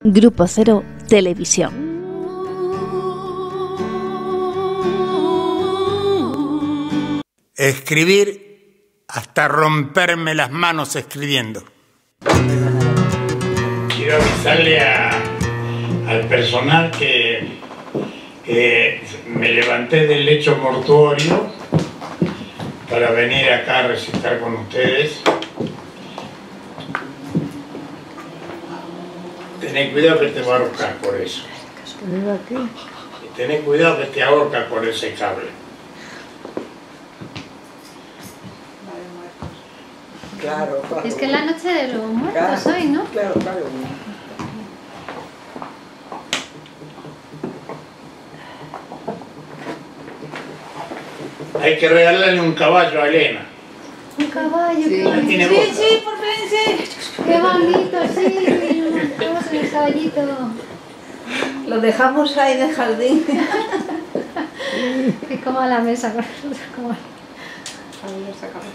Grupo Cero Televisión. Escribir hasta romperme las manos escribiendo. Quiero avisarle al personal que me levanté del lecho mortuorio para venir acá a recitar con ustedes. Tened cuidado que te va a ahorcar por eso. Tened cuidado que te ahorca por ese cable. Claro, claro. Es que es la noche de los muertos Claro, hoy, ¿no? Claro, claro. Hay que regalarle un caballo a Elena. Un caballo, Sí. qué bonito. Tiene voz. Sí, por fin, sí. Qué bonito, sí. Vamos en el caballito. Lo dejamos ahí de jardín. Que coma la mesa con nosotros. Como... A ver, lo sacamos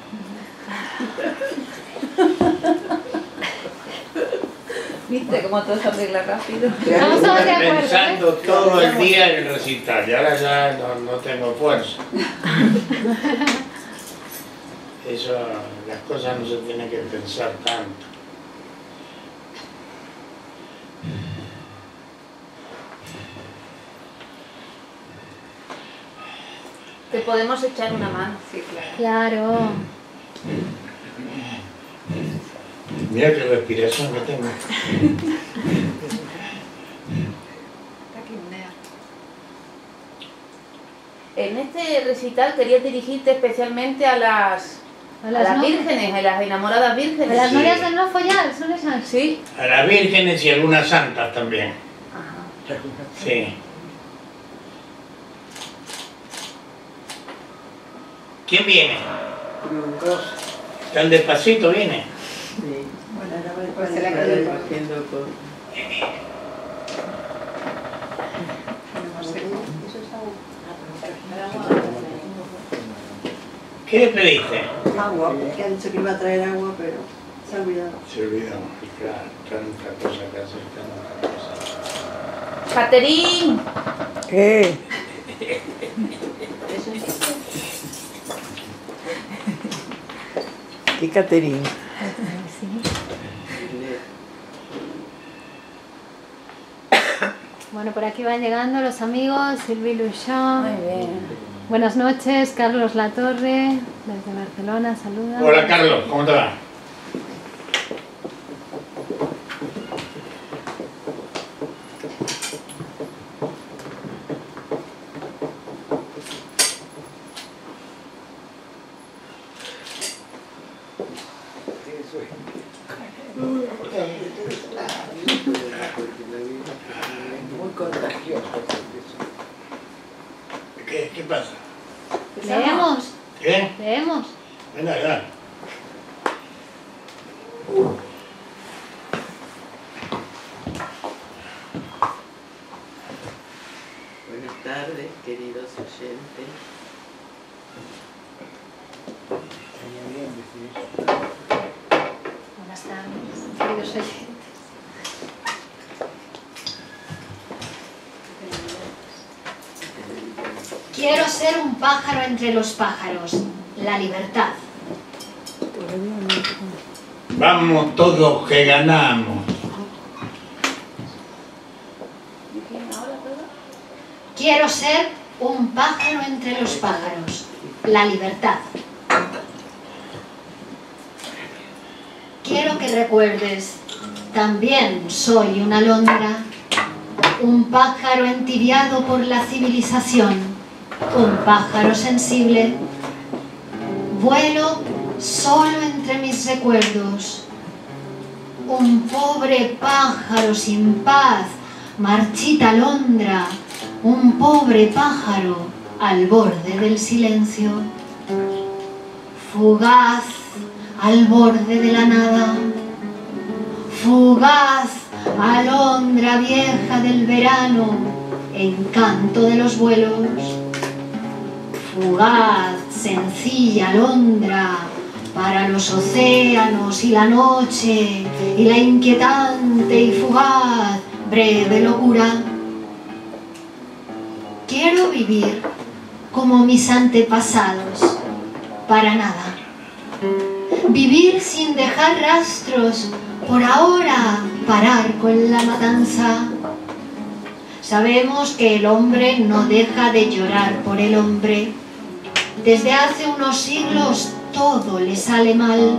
¿Viste cómo todo se arregla rápido? Estamos todos de acuerdo, Pensando todo el día en el recital y ahora ya no tengo fuerza. Eso, las cosas no se tienen que pensar tanto. Te podemos echar una mano. Sí, claro. Claro. Mira qué respiración que tengo. En este recital querías dirigirte especialmente a las ¿no? vírgenes, a las enamoradas vírgenes. ¿A las Sí. novias del no follar? ¿Son esas? Sí. A las vírgenes y algunas santas también. Ajá. Sí. ¿Quién viene? ¿Tan despacito viene? Sí. Bueno, ahora Pues se la estar quedó haciendo con... ¿Qué le pediste? Agua, porque ha dicho que iba a traer agua, pero se ha olvidado. Se olvidó. Claro, tanta cosa que hacer, tanta cosa. Caterín. ¿Qué? ¿Qué Caterín? Bueno, por aquí van llegando los amigos, Silvi Luchón. Muy bien. Buenas noches, Carlos Latorre, desde Barcelona, saluda. Hola Carlos, ¿cómo te va? Muy contagioso. ¿Qué pasa? ¿Leemos? ¿Qué? ¿Leemos? Ven acá. Buenas tardes, queridos oyentes. Buenas tardes, queridos oyentes. Quiero ser un pájaro entre los pájaros, la libertad. Vamos todos que ganamos. Quiero ser un pájaro entre los pájaros, la libertad. Quiero que recuerdes, también soy una alondra, un pájaro entibiado por la civilización, un pájaro sensible. Vuelo solo entre mis recuerdos, un pobre pájaro sin paz, marchita alondra, un pobre pájaro al borde del silencio, fugaz al borde de la nada, fugaz alondra vieja del verano, encanto de los vuelos, fugaz, sencilla alondra, para los océanos y la noche y la inquietante y fugaz breve locura. Quiero vivir como mis antepasados, para nada. Vivir sin dejar rastros, por ahora parar con la matanza. Sabemos que el hombre no deja de llorar por el hombre. Desde hace unos siglos todo le sale mal.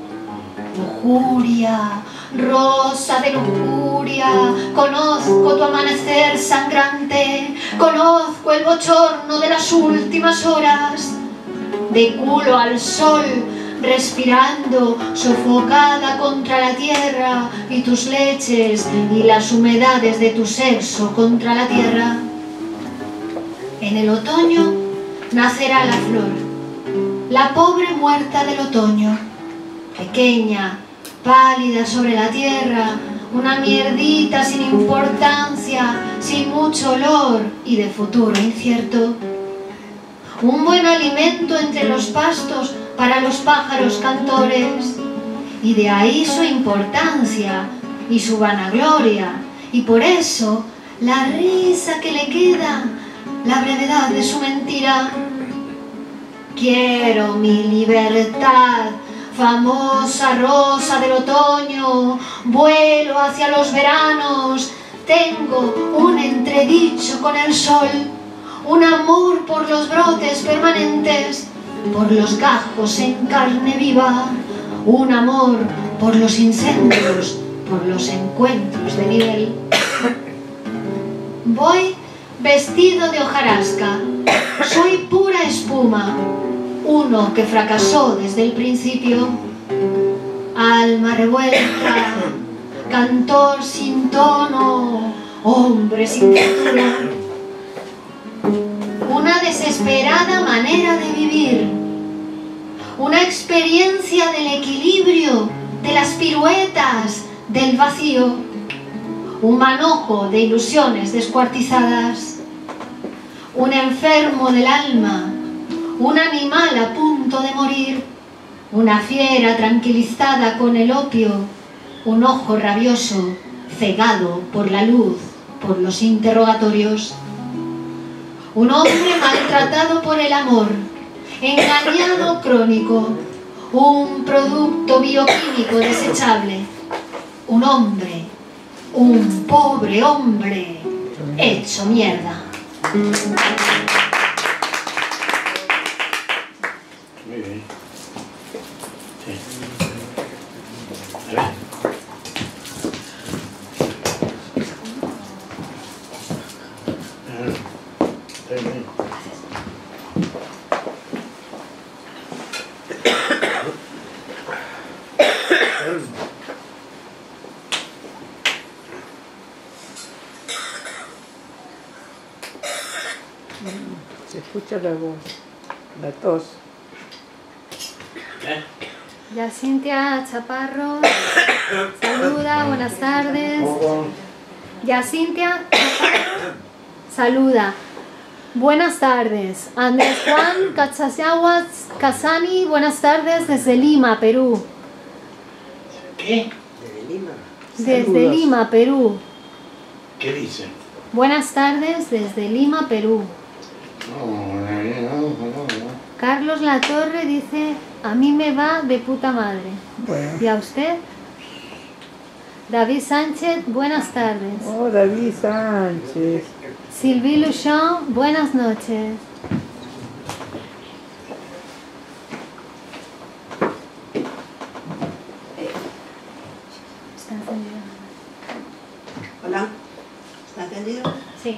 Lujuria, rosa de lujuria, conozco tu amanecer sangrante, conozco el bochorno de las últimas horas. De culo al sol, respirando, sofocada contra la tierra, y tus leches y las humedades de tu sexo contra la tierra. En el otoño nacerá la flor, la pobre muerta del otoño, pequeña, pálida sobre la tierra, una mierdita sin importancia, sin mucho olor y de futuro incierto. Un buen alimento entre los pastos para los pájaros cantores, y de ahí su importancia y su vanagloria, y por eso la risa que le queda, la brevedad de su mentira. Quiero mi libertad, famosa rosa del otoño, vuelo hacia los veranos, tengo un entredicho con el sol, un amor por los brotes permanentes, por los gajos en carne viva, un amor por los incendios, por los encuentros de nivel. Voy vestido de hojarasca, soy pura espuma, uno que fracasó desde el principio. Alma revuelta, cantor sin tono, hombre sin futuro. Una desesperada manera de vivir, una experiencia del equilibrio, de las piruetas, del vacío, un manojo de ilusiones descuartizadas, un enfermo del alma, un animal a punto de morir, una fiera tranquilizada con el opio, un ojo rabioso, cegado por la luz, por los interrogatorios. Un hombre maltratado por el amor, engañado crónico, un producto bioquímico desechable, un hombre, un pobre hombre, hecho mierda. Muy bien. Sí. A ver. Está bien. Se escucha la voz, la tos. Yacintia Chaparro, saluda, buenas tardes. Yacintia Chaparro, saluda, buenas tardes. Andrés Juan Cachayahuas Casani, buenas tardes desde Lima, Perú. ¿Qué? Desde Lima. Desde Saludos. Lima, Perú. ¿Qué dice? Buenas tardes desde Lima, Perú. No. Carlos Latorre dice, a mí me va de puta madre. Bueno. ¿Y a usted? David Sánchez, buenas tardes. Oh, David Sánchez. Sylvie Luchon, buenas noches. ¿Está encendido? Hola, ¿está entendido? Sí.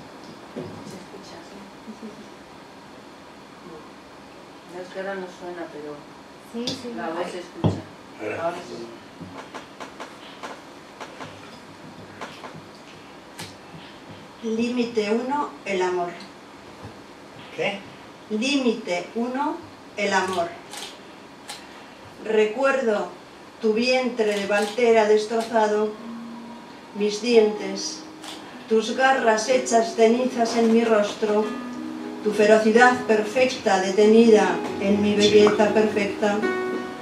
No, es que ahora no suena, pero Sí, sí. la voz se escucha. Ahora. Ahora sí. Límite 1, el amor. ¿Qué? Límite 1, el amor. Recuerdo tu vientre de valtera destrozado, mis dientes, tus garras hechas cenizas en mi rostro, tu ferocidad perfecta detenida en mi belleza perfecta.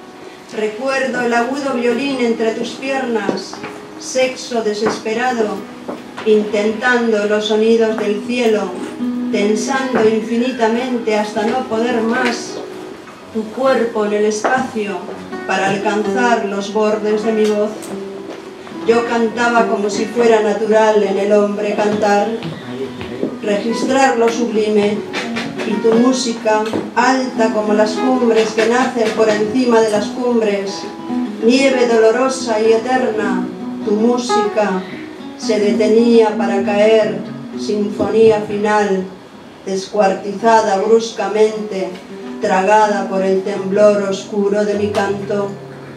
Recuerdo el agudo violín entre tus piernas, sexo desesperado, intentando los sonidos del cielo, tensando infinitamente hasta no poder más, tu cuerpo en el espacio para alcanzar los bordes de mi voz. Yo cantaba como si fuera natural en el hombre cantar, registrar lo sublime, y tu música, alta como las cumbres que nacen por encima de las cumbres, nieve dolorosa y eterna, tu música se detenía para caer, sinfonía final, descuartizada bruscamente, tragada por el temblor oscuro de mi canto.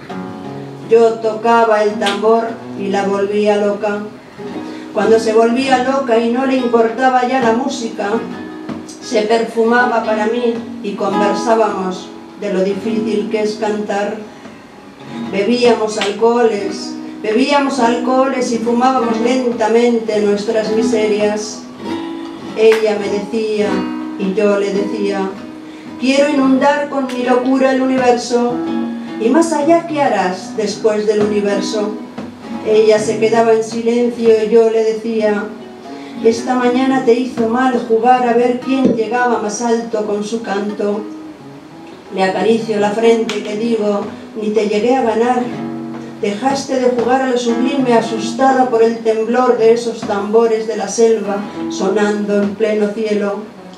Yo tocaba el tambor y la volvía loca. Cuando se volvía loca y no le importaba ya la música, se perfumaba para mí y conversábamos de lo difícil que es cantar. Bebíamos alcoholes y fumábamos lentamente nuestras miserias. Ella me decía y yo le decía: quiero inundar con mi locura el universo. Y más allá, ¿qué harás después del universo? Ella se quedaba en silencio y yo le decía: esta mañana te hizo mal jugar a ver quién llegaba más alto con su canto. Le acaricio la frente y le digo: ni te llegué a ganar. Dejaste de jugar a lo sublime asustada por el temblor de esos tambores de la selva sonando en pleno cielo.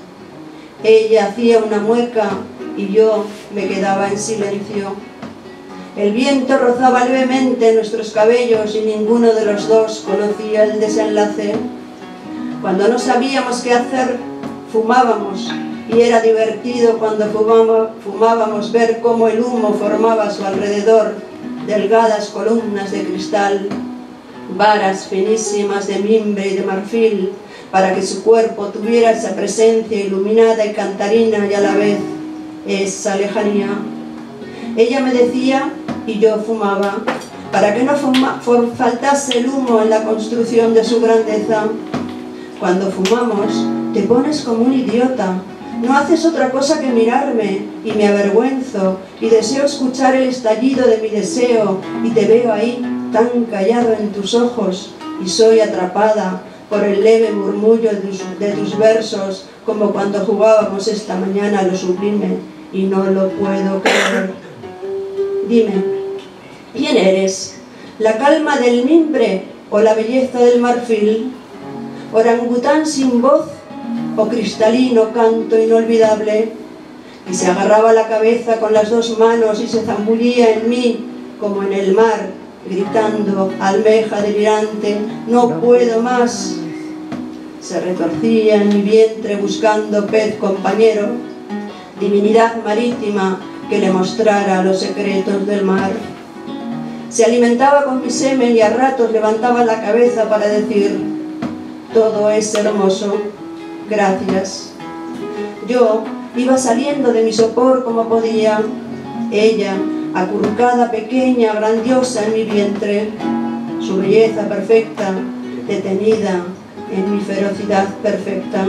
Ella hacía una mueca y yo me quedaba en silencio. El viento rozaba levemente nuestros cabellos y ninguno de los dos conocía el desenlace. Cuando no sabíamos qué hacer, fumábamos, y era divertido cuando fumábamos ver cómo el humo formaba a su alrededor delgadas columnas de cristal, varas finísimas de mimbre y de marfil, para que su cuerpo tuviera esa presencia iluminada y cantarina y a la vez esa lejanía. Ella me decía y yo fumaba, para que no faltase el humo en la construcción de su grandeza. Cuando fumamos, te pones como un idiota. No haces otra cosa que mirarme, y me avergüenzo, y deseo escuchar el estallido de mi deseo, y te veo ahí, tan callado en tus ojos, y soy atrapada por el leve murmullo de tus versos, como cuando jugábamos esta mañana a lo sublime, y no lo puedo creer. Dime, ¿quién eres? ¿La calma del mimbre o la belleza del marfil? ¿Orangután sin voz o cristalino canto inolvidable? Y se agarraba la cabeza con las dos manos y se zambullía en mí como en el mar, gritando, almeja delirante: no puedo más. Se retorcía en mi vientre buscando pez compañero, divinidad marítima que le mostrara los secretos del mar. Se alimentaba con mi semen y a ratos levantaba la cabeza para decir: todo es hermoso, gracias. Yo iba saliendo de mi sopor como podía, ella acurrucada, pequeña, grandiosa en mi vientre, su belleza perfecta, detenida en mi ferocidad perfecta.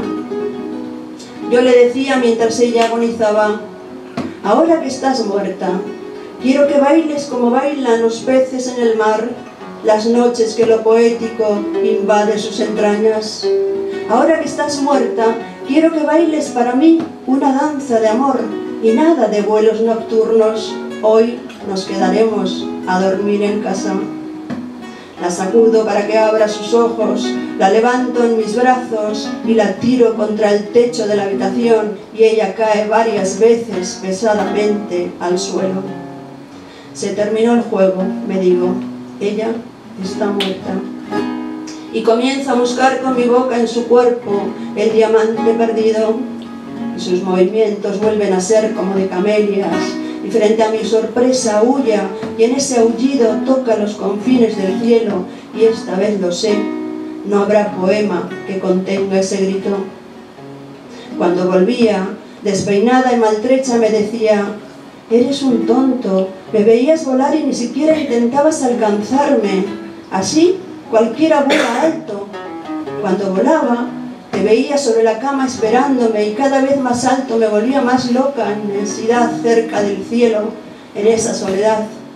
Yo le decía mientras ella agonizaba: ahora que estás muerta, quiero que bailes como bailan los peces en el mar, las noches que lo poético invade sus entrañas. Ahora que estás muerta, quiero que bailes para mí una danza de amor y nada de vuelos nocturnos. Hoy nos quedaremos a dormir en casa. La sacudo para que abra sus ojos, la levanto en mis brazos y la tiro contra el techo de la habitación y ella cae varias veces pesadamente al suelo. Se terminó el juego, me digo. Ella está muerta. Y comienzo a buscar con mi boca en su cuerpo el diamante perdido. Y sus movimientos vuelven a ser como de camelias. Y frente a mi sorpresa aúlla, y en ese aullido toca los confines del cielo. Y esta vez lo sé, no habrá poema que contenga ese grito. Cuando volvía, despeinada y maltrecha, me decía: eres un tonto, me veías volar y ni siquiera intentabas alcanzarme. Así cualquiera vuela alto. Cuando volaba, te veía sobre la cama esperándome y cada vez más alto me volvía más loca, en inmensidad cerca del cielo, en esa soledad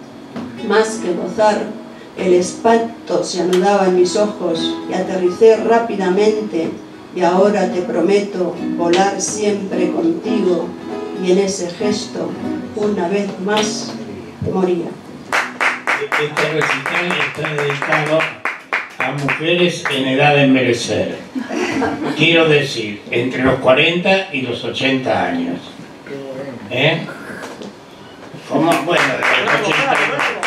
Más que gozar, el espanto se anudaba en mis ojos y aterricé rápidamente, y ahora te prometo volar siempre contigo, y en ese gesto, una vez más, moría. Este recital está dedicado a mujeres en edad de envejecer. Quiero decir, entre los 40 y los 80 años. Como, bueno, de los 80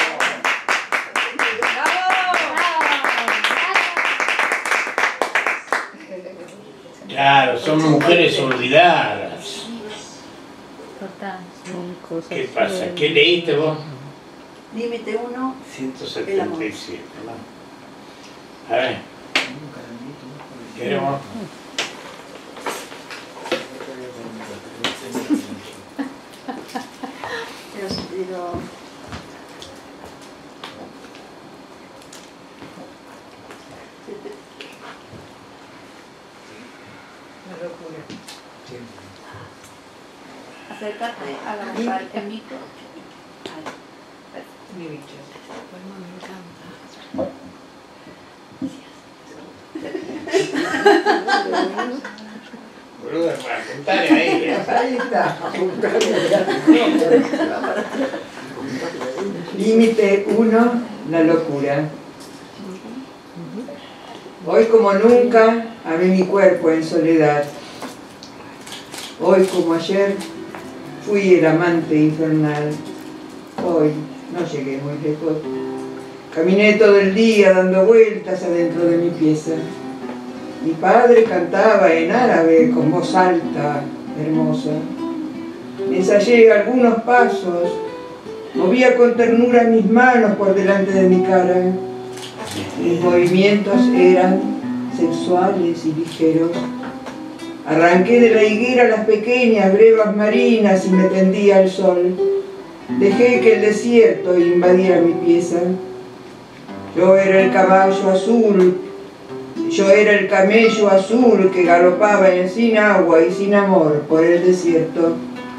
Claro, son mujeres olvidadas. ¿Qué pasa? ¿Qué leíste vos? Límite 1. 177, ¿no? A ver. ¿Queremos? Acércate a la vocal, el micro. Mi bicho. Boludo, para apuntar ahí. Ahí está, Límite 1, la locura. Hoy como nunca amé mi cuerpo en soledad. Hoy como ayer fui el amante infernal. Hoy no llegué muy lejos. Caminé todo el día dando vueltas adentro de mi pieza. Mi padre cantaba en árabe con voz alta, hermosa. Ensayé algunos pasos, movía con ternura mis manos por delante de mi cara. Mis movimientos eran sensuales y ligeros. Arranqué de la higuera las pequeñas brevas marinas y me tendí al sol. Dejé que el desierto invadiera mi pieza. Yo era el caballo azul, yo era el camello azul que galopaba sin agua y sin amor por el desierto.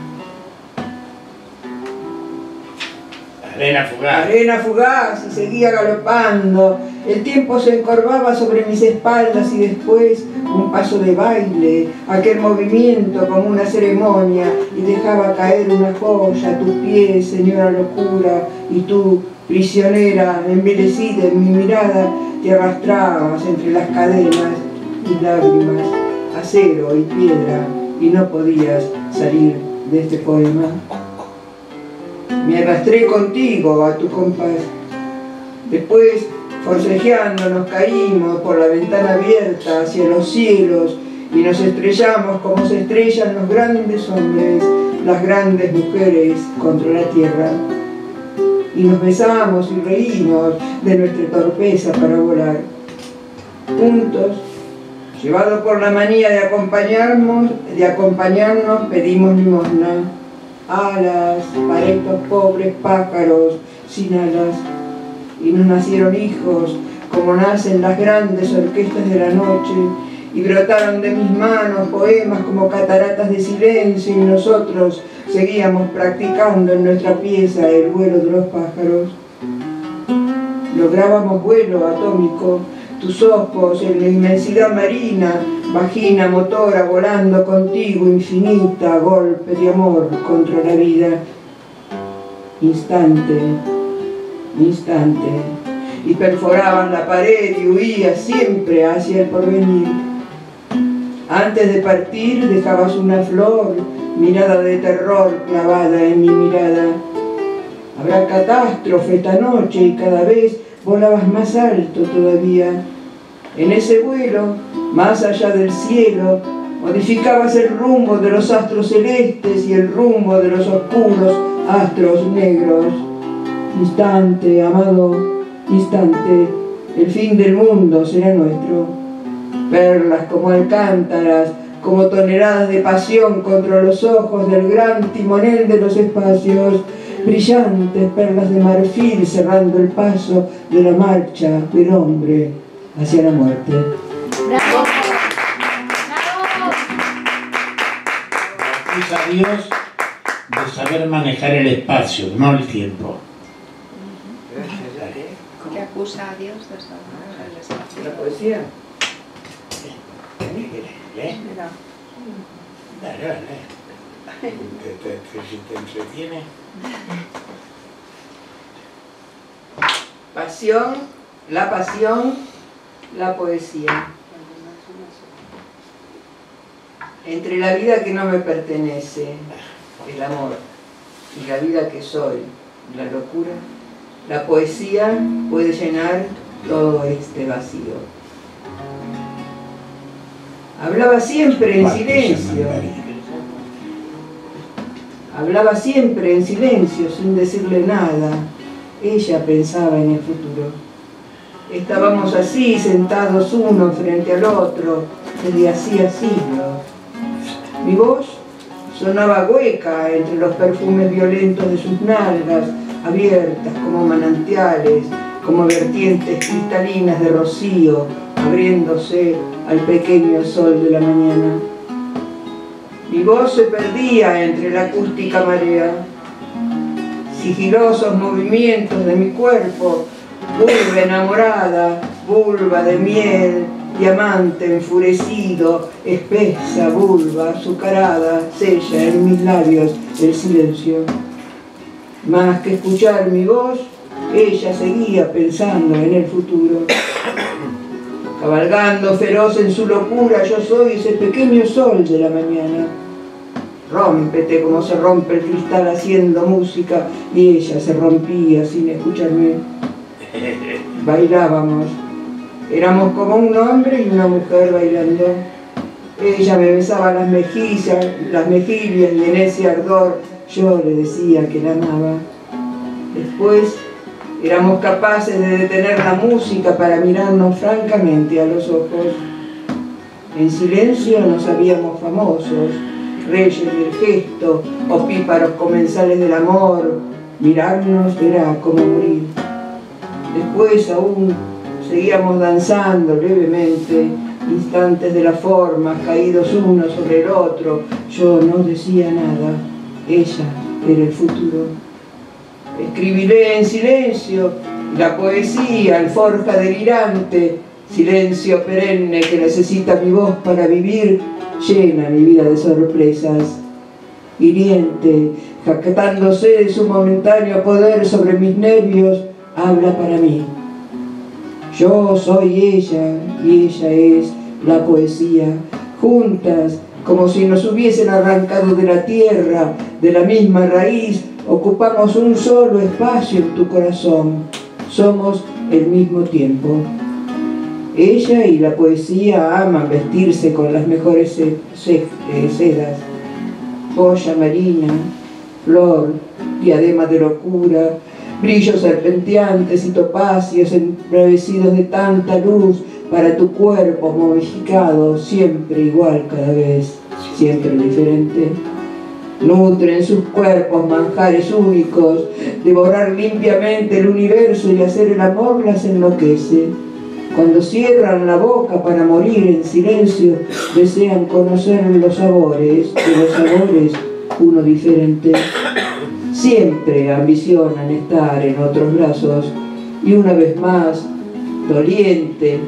Arena fugaz. Arena fugaz, y seguía galopando. El tiempo se encorvaba sobre mis espaldas y después un paso de baile, aquel movimiento como una ceremonia, y dejaba caer una joya a tus pies, señora locura, y tú, prisionera, envilecida en mi mirada, te arrastrabas entre las cadenas y lágrimas, acero y piedra, y no podías salir de este poema. Me arrastré contigo a tu compás. Después, forcejeando, nos caímos por la ventana abierta hacia los cielos y nos estrellamos como se estrellan los grandes hombres, las grandes mujeres contra la tierra. Y nos besamos y reímos de nuestra torpeza para volar. Juntos, llevados por la manía de acompañarnos, pedimos limosna. Alas para estos pobres pájaros sin alas. Y nos nacieron hijos, como nacen las grandes orquestas de la noche, y brotaron de mis manos poemas como cataratas de silencio, y nosotros seguíamos practicando en nuestra pieza el vuelo de los pájaros. Lográbamos vuelo atómico, tus ojos en la inmensidad marina, vagina motora volando contigo infinita, golpe de amor contra la vida. Instante, instante, y perforaban la pared y huías siempre hacia el porvenir. Antes de partir dejabas una flor, mirada de terror clavada en mi mirada. Habrá catástrofe esta noche y cada vez volabas más alto todavía. En ese vuelo, más allá del cielo, modificabas el rumbo de los astros celestes y el rumbo de los oscuros astros negros. Instante, amado, instante, el fin del mundo será nuestro. Perlas como alcántaras, como toneladas de pasión contra los ojos del gran timonel de los espacios, brillantes perlas de marfil cerrando el paso de la marcha del hombre hacia la muerte. ¡Bravo! Gracias a Dios de saber manejar el espacio, no el tiempo. acusa a Dios desde el espacio. ¿La poesía? ¿Lee? Dale. Si te entretiene. Pasión, la poesía. Entre la vida que no me pertenece, el amor, y la vida que soy, la locura, la poesía puede llenar todo este vacío. Hablaba siempre en silencio. Hablaba siempre en silencio, sin decirle nada. Ella pensaba en el futuro. Estábamos así, sentados uno frente al otro, desde hacía siglos. Mi voz sonaba hueca entre los perfumes violentos de sus nalgas, abiertas como manantiales, como vertientes cristalinas de rocío, abriéndose al pequeño sol de la mañana. Mi voz se perdía entre la acústica marea. Sigilosos movimientos de mi cuerpo, vulva enamorada, vulva de miel, diamante enfurecido, espesa vulva azucarada, sella en mis labios el silencio. Más que escuchar mi voz, ella seguía pensando en el futuro. Cabalgando feroz en su locura, yo soy ese pequeño sol de la mañana. Rómpete como se rompe el cristal haciendo música, y ella se rompía sin escucharme. Bailábamos. Éramos como un hombre y una mujer bailando. Ella me besaba las mejillas y en ese ardor yo le decía que la amaba. Después éramos capaces de detener la música para mirarnos francamente a los ojos. En silencio nos habíamos famosos, reyes del gesto, opíparos comensales del amor. Mirarnos era como morir. Después aún seguíamos danzando levemente, instantes de las formas, caídos uno sobre el otro. Yo no decía nada, ella era el futuro. Escribiré en silencio, la poesía, alforja delirante, silencio perenne que necesita mi voz para vivir, llena mi vida de sorpresas. Hiriente, jactándose de su momentáneo poder sobre mis nervios, habla para mí. Yo soy ella y ella es la poesía, juntas, como si nos hubiesen arrancado de la tierra, de la misma raíz, ocupamos un solo espacio en tu corazón. Somos el mismo tiempo. Ella y la poesía aman vestirse con las mejores sedas. Joya marina, flor, diadema de locura, brillos serpenteantes y topacios embravecidos de tanta luz para tu cuerpo momificado, siempre igual cada vez, siempre diferente. Nutren sus cuerpos manjares únicos, devorar limpiamente el universo y hacer el amor las enloquece. Cuando cierran la boca para morir en silencio, desean conocer los sabores, de los sabores uno diferente. Siempre ambicionan estar en otros brazos y una vez más, doliente,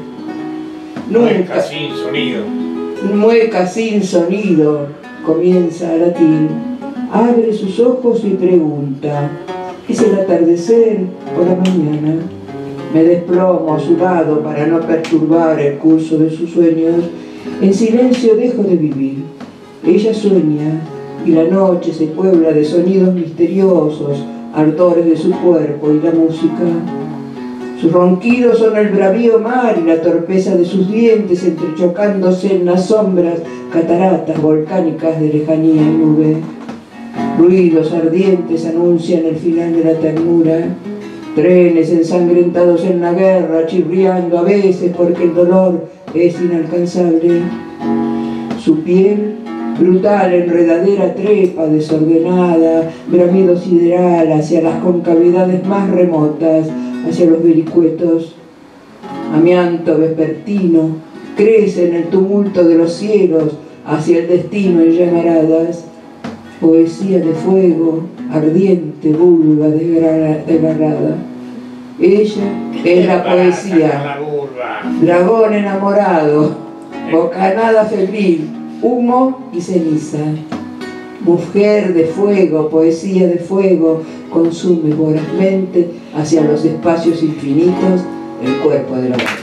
mueca sin sonido. Mueca sin sonido, comienza a latir, abre sus ojos y pregunta: ¿es el atardecer o la mañana? Me desplomo a su lado para no perturbar el curso de sus sueños. En silencio dejo de vivir. Ella sueña y la noche se puebla de sonidos misteriosos, ardores de su cuerpo y la música. Sus ronquidos son el bravío mar y la torpeza de sus dientes entrechocándose en las sombras, cataratas volcánicas de lejanía y nube. Ruidos ardientes anuncian el final de la ternura. Trenes ensangrentados en la guerra, chirriando a veces porque el dolor es inalcanzable. Su piel, brutal enredadera, trepa desordenada, bramido sideral hacia las concavidades más remotas, hacia los vericuetos. Amianto vespertino, crece en el tumulto de los cielos, hacia el destino en llamaradas. Poesía de fuego, ardiente vulva desgarrada. Ella es la poesía, dragón enamorado, bocanada febril, humo y ceniza. Mujer de fuego, poesía de fuego, consume vorazmente hacia los espacios infinitos el cuerpo de la mujer.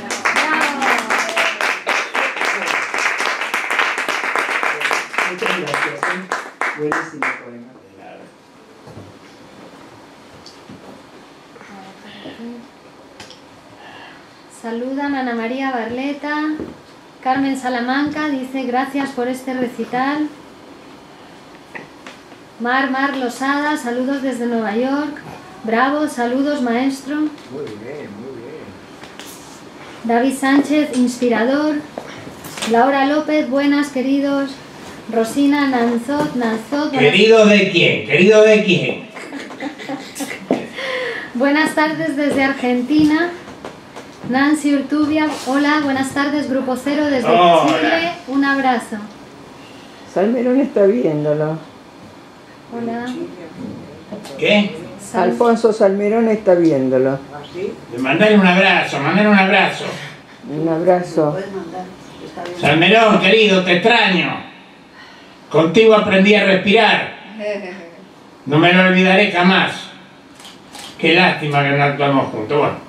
Muchas gracias. Buenísimo poema. Saludan a Ana María Barleta. Carmen Salamanca dice gracias por este recital. Mar Losada, saludos desde Nueva York. Bravo, saludos maestro. Muy bien, muy bien. David Sánchez, inspirador. Laura López, buenas queridos. Rosina Nanzot. ¿Querido de quién? ¿Querido de quién? Buenas tardes desde Argentina. Nancy Urtubia, hola, buenas tardes, Grupo Cero desde Chile, un abrazo. Salmerón está viéndolo. Hola. ¿Qué? Alfonso Salmerón está viéndolo. Mandale un abrazo, mandale un abrazo. Un abrazo. Salmerón, querido, te extraño. Contigo aprendí a respirar. No me lo olvidaré jamás. Qué lástima que no actuamos juntos. Bueno,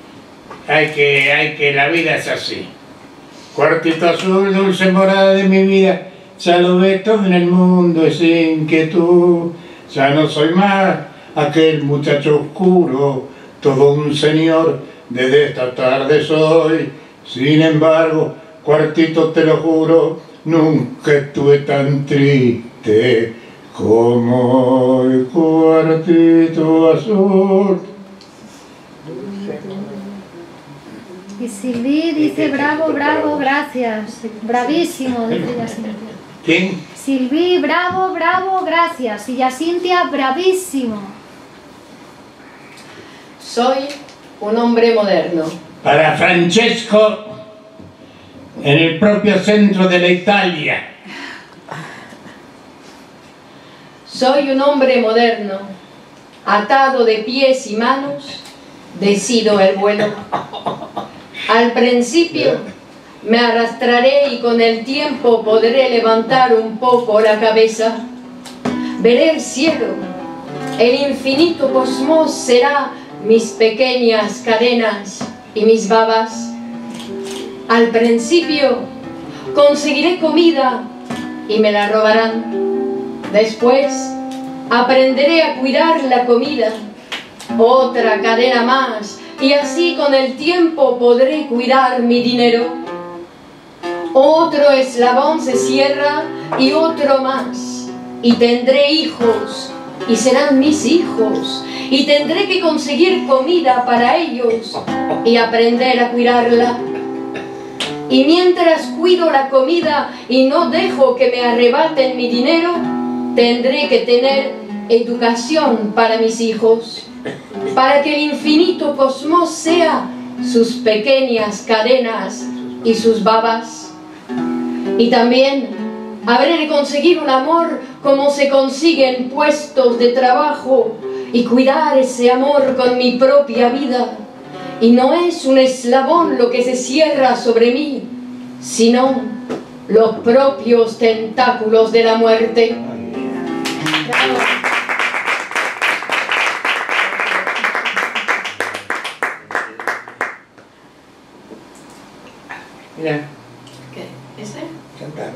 la vida es así. Cuartito azul, dulce morada de mi vida. Ya lo ves todo en el mundo, es inquietud. Ya no soy más aquel muchacho oscuro, todo un señor, desde esta tarde soy. Sin embargo, cuartito, te lo juro, nunca estuve tan triste como hoy, cuartito azul. Y Silvi dice bravo, bravo, gracias. Bravísimo, dice Yacintia. ¿Quién? Silvi, bravo, bravo, gracias. Y Yacintia, bravísimo. Soy un hombre moderno. Para Francesco, en el propio centro de la Italia. Soy un hombre moderno, atado de pies y manos, decido el vuelo. Al principio me arrastraré y con el tiempo podré levantar un poco la cabeza. Veré el cielo, el infinito cosmos será mis pequeñas cadenas y mis babas. Al principio conseguiré comida y me la robarán. Después aprenderé a cuidar la comida, otra cadena más, y así con el tiempo podré cuidar mi dinero. Otro eslabón se cierra y otro más, y tendré hijos, y serán mis hijos, y tendré que conseguir comida para ellos y aprender a cuidarla. Y mientras cuido la comida y no dejo que me arrebaten mi dinero, tendré que tener educación para mis hijos, para que el infinito cosmos sea sus pequeñas cadenas y sus babas. Y también habré de conseguir un amor como se consiguen puestos de trabajo y cuidar ese amor con mi propia vida. Y no es un eslabón lo que se cierra sobre mí, sino los propios tentáculos de la muerte. Mira. ¿Qué? ¿Ese? Cantar.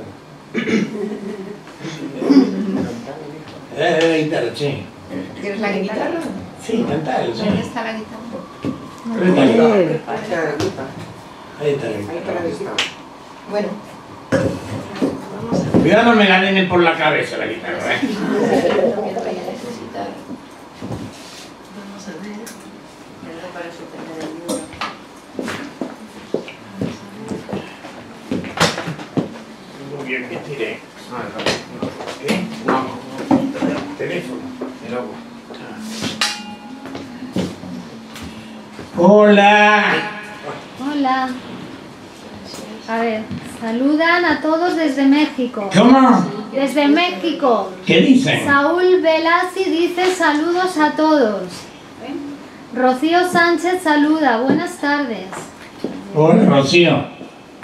La guitarra, sí. ¿Quieres la guitarra? Sí, cantar, sí. ¿Dónde está la guitarra? Ahí está la guitarra. Bueno. Cuidado, no me la den por la cabeza la guitarra, ¿eh? Lo que voy a necesitar. Vamos a ver. Pero para eso tener el libro. Muy bien, ¿qué tiré? ¿Qué? No. Teléfono. El agua. Hola. Hola. A ver, saludan a todos desde México. ¿Cómo? Desde México. ¿Qué dicen? Saúl Velazzi dice saludos a todos. Rocío Sánchez saluda, buenas tardes. Hola, Rocío.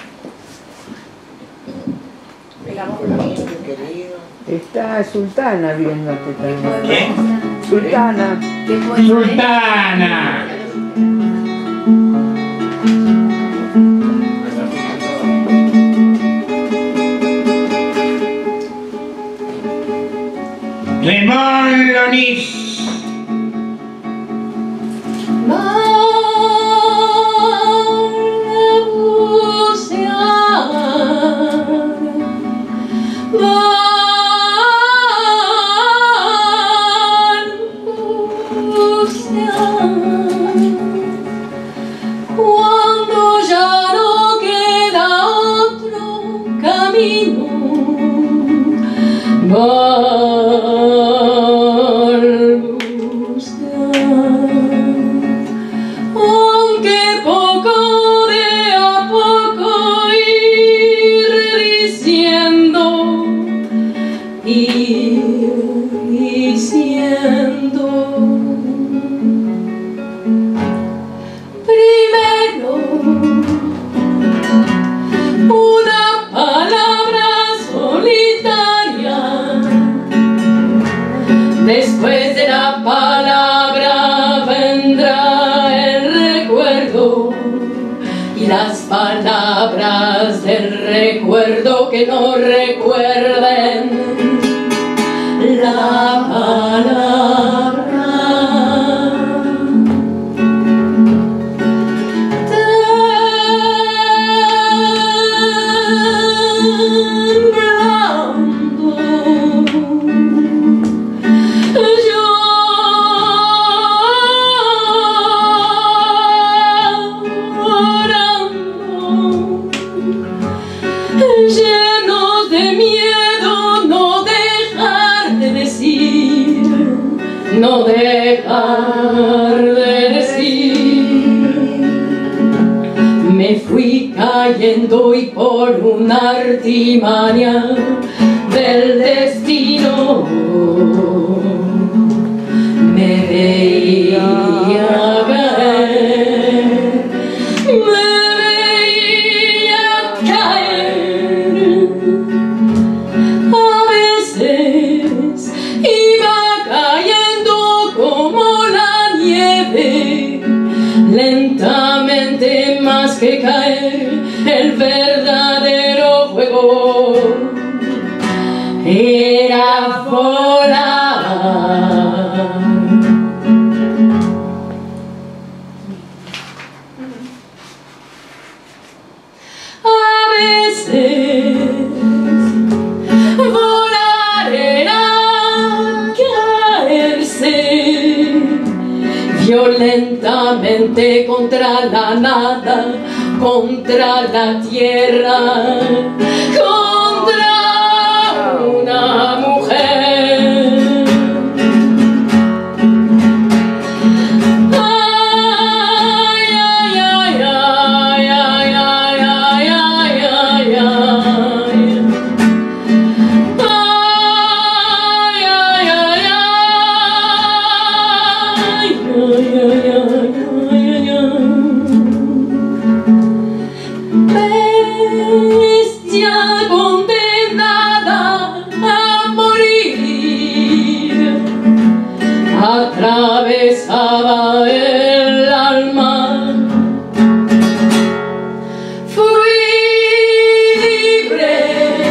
Está Sultana viéndote también. ¿Qué? Sultana. ¡Sultana! Limón Lonís. Cuando ya no queda otro camino, aunque poco de a poco ir diciendo, primero una palabra solitaria, después de la palabra vendrá el recuerdo y las palabras del recuerdo que no recuerden la palabra. Llenos de miedo, no dejar de decir, no dejar de decir. Me fui cayendo y por una artimaña del destino me veía caer, a veces iba cayendo como la nieve, lentamente, más que caer, el verdadero juego era volar. A veces volar era caerse violentamente contra la nada, contra la tierra, contra una mujer. Bestia condenada a morir, atravesaba el alma. Fui libre,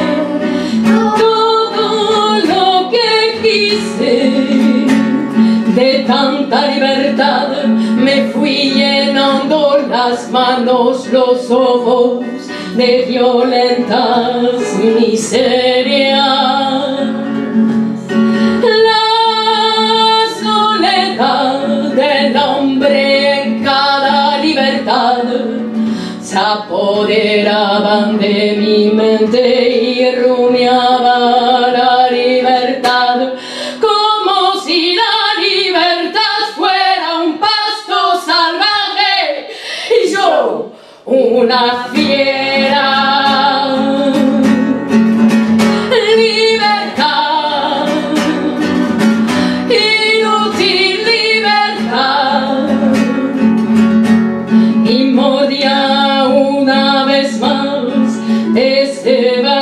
todo lo que quise, de tanta libertad me fui llenando las manos, los ojos de violentas miserias. La soledad del hombre en cada libertad se apoderaban de mi mente y rumiaba la libertad, como si la libertad fuera un pasto salvaje y yo una fiera. Libertad, inútil libertad,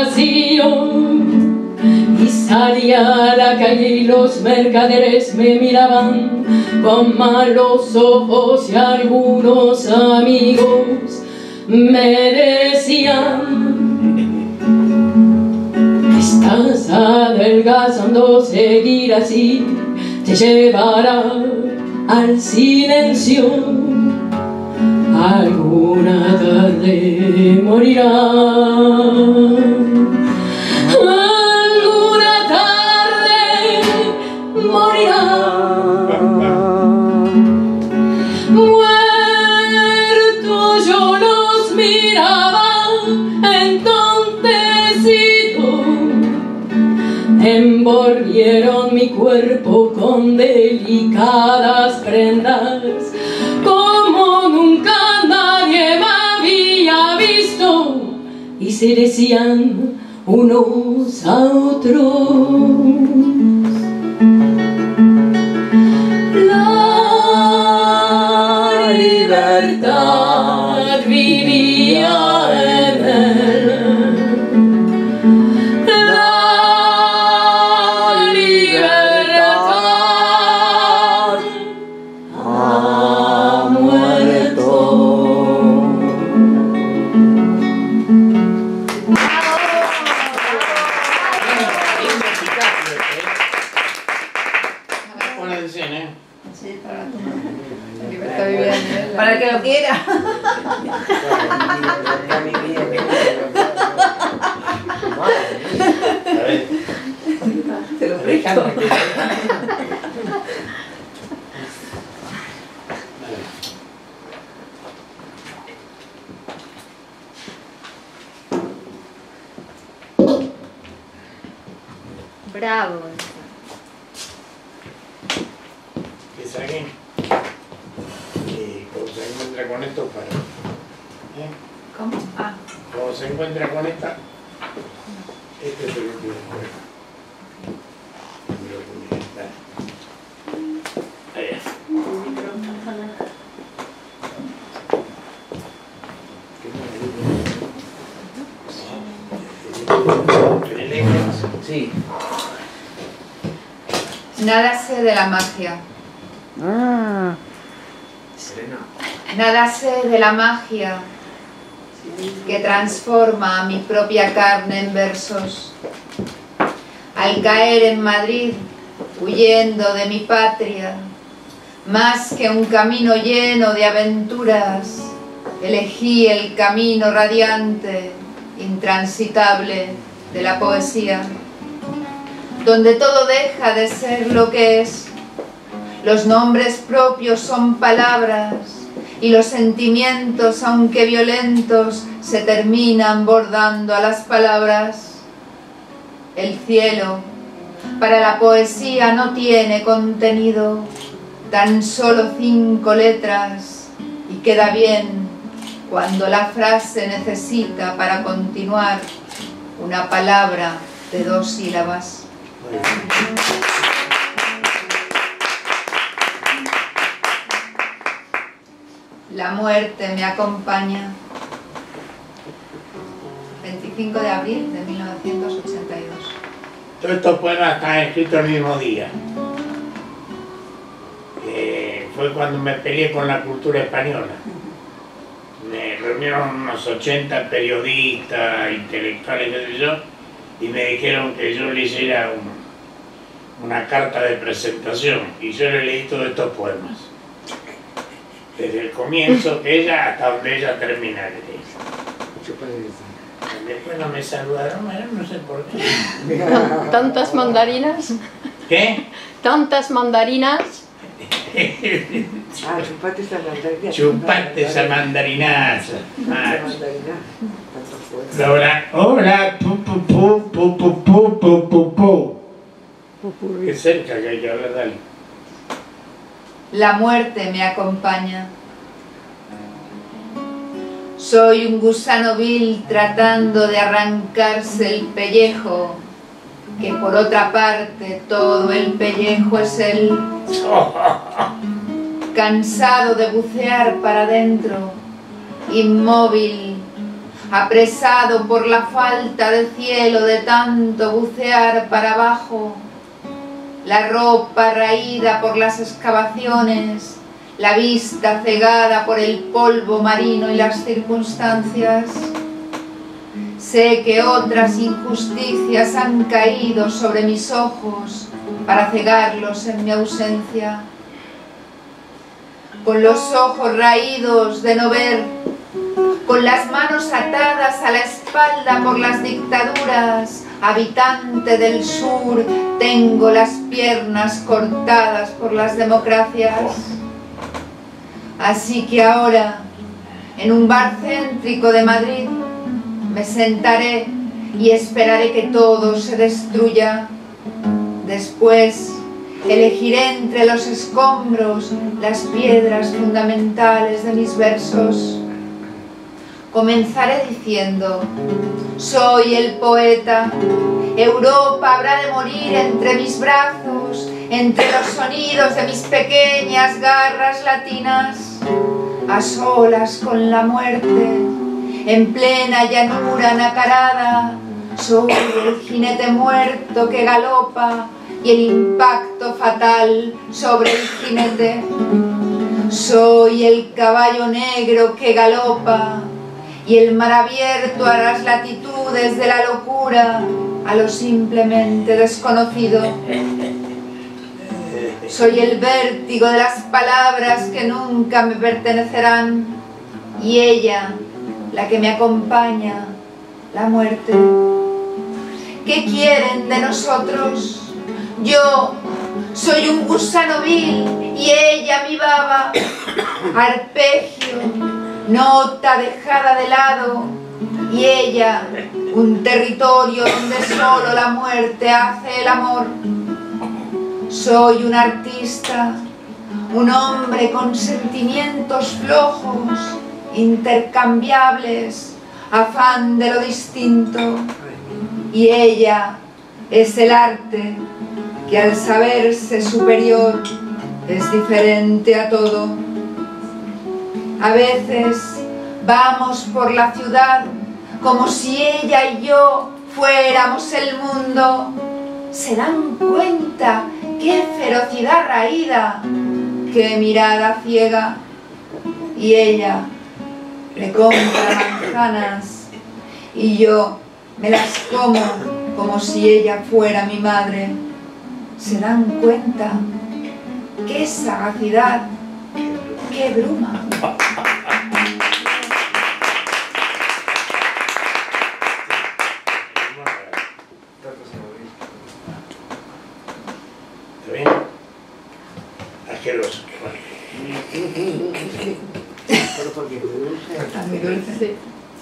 vacío. Y salía a la calle y los mercaderes me miraban con malos ojos y algunos amigos me decían: estás adelgazando, seguir así te llevará al silencio, alguna tarde morirá. Morirá. Muerto yo los miraba entontecido, envolvieron mi cuerpo con delicadas prendas, como nunca nadie me había visto, y se decían unos a otros: la libertad vivía en él. La libertad ha muerto. Para el que lo quiera. Te lo presto. Bravo. Que saquen. ¿Cómo se encuentra con estos paros? ¿Cómo? Ah. ¿Cómo se encuentra con esta? Este es el último juego. Sí. Nada sé de la magia. Nada sé de la magia que transforma mi propia carne en versos. Al caer en Madrid, huyendo de mi patria, más que un camino lleno de aventuras, elegí el camino radiante, intransitable de la poesía, donde todo deja de ser lo que es. Los nombres propios son palabras y los sentimientos, aunque violentos, se terminan bordando a las palabras. El cielo, para la poesía, no tiene contenido, tan solo 5 letras, y queda bien cuando la frase necesita para continuar una palabra de 2 sílabas. La muerte me acompaña. 25 de abril de 1982. Todos estos poemas están escritos el mismo día. Fue cuando me peleé con la cultura española. Me reunieron unos 80 periodistas, intelectuales, qué sé yo, y me dijeron que yo le hiciera una carta de presentación, y yo le leí todos estos poemas. Desde el comienzo que ella hasta donde ella termina. Después no me saludaron, no sé por qué. ¿Tantas mandarinas? ¿Qué? ¿Tantas mandarinas? Chupate esa mandarina. Chupate esa mandarinaza. Hola, hola, pu. Qué cerca que hay que hablar, dale. La muerte me acompaña. Soy un gusano vil tratando de arrancarse el pellejo, que por otra parte todo el pellejo es él. Cansado de bucear para adentro, inmóvil, apresado por la falta de cielo de tanto bucear para abajo, la ropa raída por las excavaciones, la vista cegada por el polvo marino y las circunstancias. Sé que otras injusticias han caído sobre mis ojos para cegarlos en mi ausencia. Con los ojos raídos de no ver, con las manos atadas a la espalda por las dictaduras, habitante del sur, tengo las piernas cortadas por las democracias. Así que ahora, en un bar céntrico de Madrid, me sentaré y esperaré que todo se destruya. Después, elegiré entre los escombros las piedras fundamentales de mis versos. Comenzaré diciendo: soy el poeta, Europa habrá de morir entre mis brazos, entre los sonidos de mis pequeñas garras latinas, a solas con la muerte, en plena llanura nacarada. Soy el jinete muerto que galopa y el impacto fatal sobre el jinete. Soy el caballo negro que galopa y el mar abierto a las latitudes de la locura, a lo simplemente desconocido. Soy el vértigo de las palabras que nunca me pertenecerán y ella, la que me acompaña, la muerte. ¿Qué quieren de nosotros? Yo soy un gusano vil y ella mi baba, arpegio, nota dejada de lado, y ella un territorio donde solo la muerte hace el amor. Soy un artista, un hombre con sentimientos flojos, intercambiables, afán de lo distinto, y ella es el arte que al saberse superior es diferente a todo. A veces vamos por la ciudad como si ella y yo fuéramos el mundo. Se dan cuenta qué ferocidad raída, qué mirada ciega. Y ella le compra manzanas y yo me las como si ella fuera mi madre. Se dan cuenta qué sagacidad, qué bruma. ¿Está bien? Asqueroso. Solo porque es muy dulce. Está muy dulce. Sí.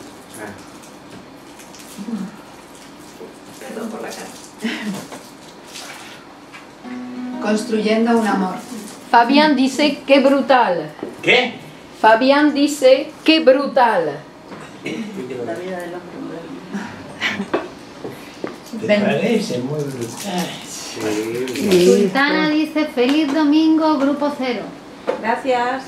Perdón por la cara. Construyendo un amor. Fabián dice qué brutal. ¿Qué? Fabián dice qué brutal. La vida del hombre moderno. ¿Te parece muy brutal? Sí. Sultana dice feliz domingo, grupo cero. Gracias.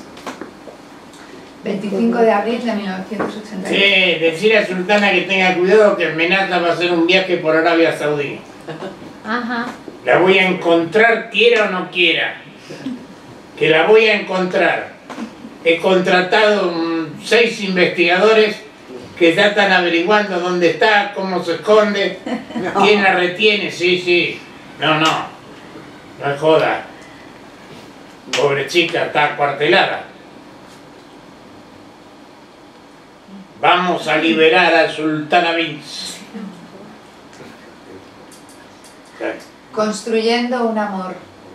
25 de abril de 1981. Sí, decir a Sultana que tenga cuidado que amenaza va a hacer un viaje por Arabia Saudí. Ajá. La voy a encontrar, quiera o no quiera. Que la voy a encontrar. He contratado 6 investigadores que ya están averiguando dónde está, cómo se esconde, quién la retiene, sí. No es joda. Pobre chica, está acuartelada. Vamos a liberar a Sultana Bint. Construyendo un amor.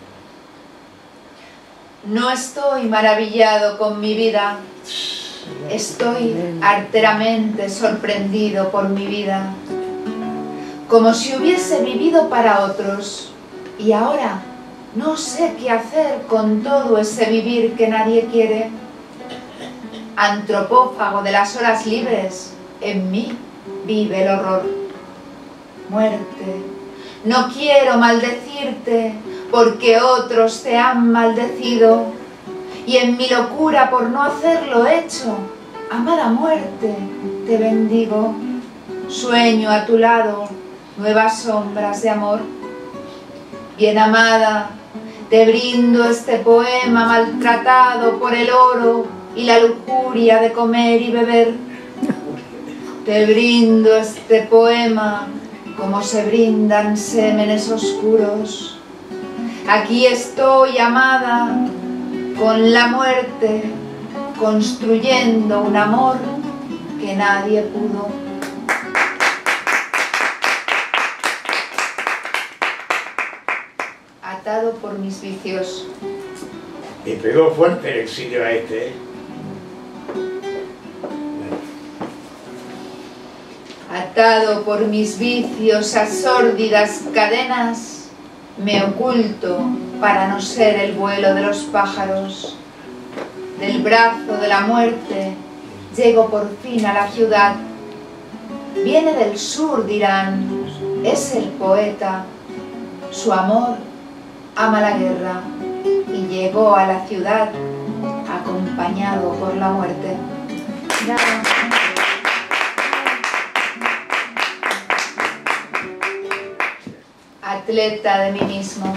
No estoy maravillado con mi vida. Estoy arteramente sorprendido por mi vida. Como si hubiese vivido para otros. Y ahora no sé qué hacer con todo ese vivir que nadie quiere. Antropófago de las horas libres, en mí vive el horror. Muerte, no quiero maldecirte porque otros te han maldecido, y en mi locura por no hacerlo hecho, amada muerte, te bendigo, sueño a tu lado nuevas sombras de amor. Bien amada, te brindo este poema maltratado por el oro y la lujuria de comer y beber. Te brindo este poema como se brindan sémenes oscuros. Aquí estoy, amada, con la muerte, construyendo un amor que nadie pudo. Atado por mis vicios. Me pegó fuerte el exilio a este, ¿eh? Atado por mis vicios a sórdidas cadenas, me oculto para no ser el vuelo de los pájaros. Del brazo de la muerte llego por fin a la ciudad. Viene del sur, dirán, es el poeta. Su amor ama la guerra y llegó a la ciudad acompañado por la muerte. Atleta de mí mismo.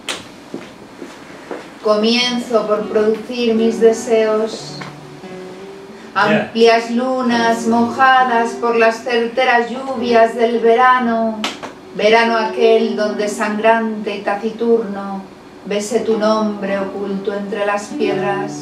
Comienzo por producir mis deseos. Amplias lunas mojadas por las certeras lluvias del verano. Verano aquel donde sangrante y taciturno besé tu nombre oculto entre las piedras.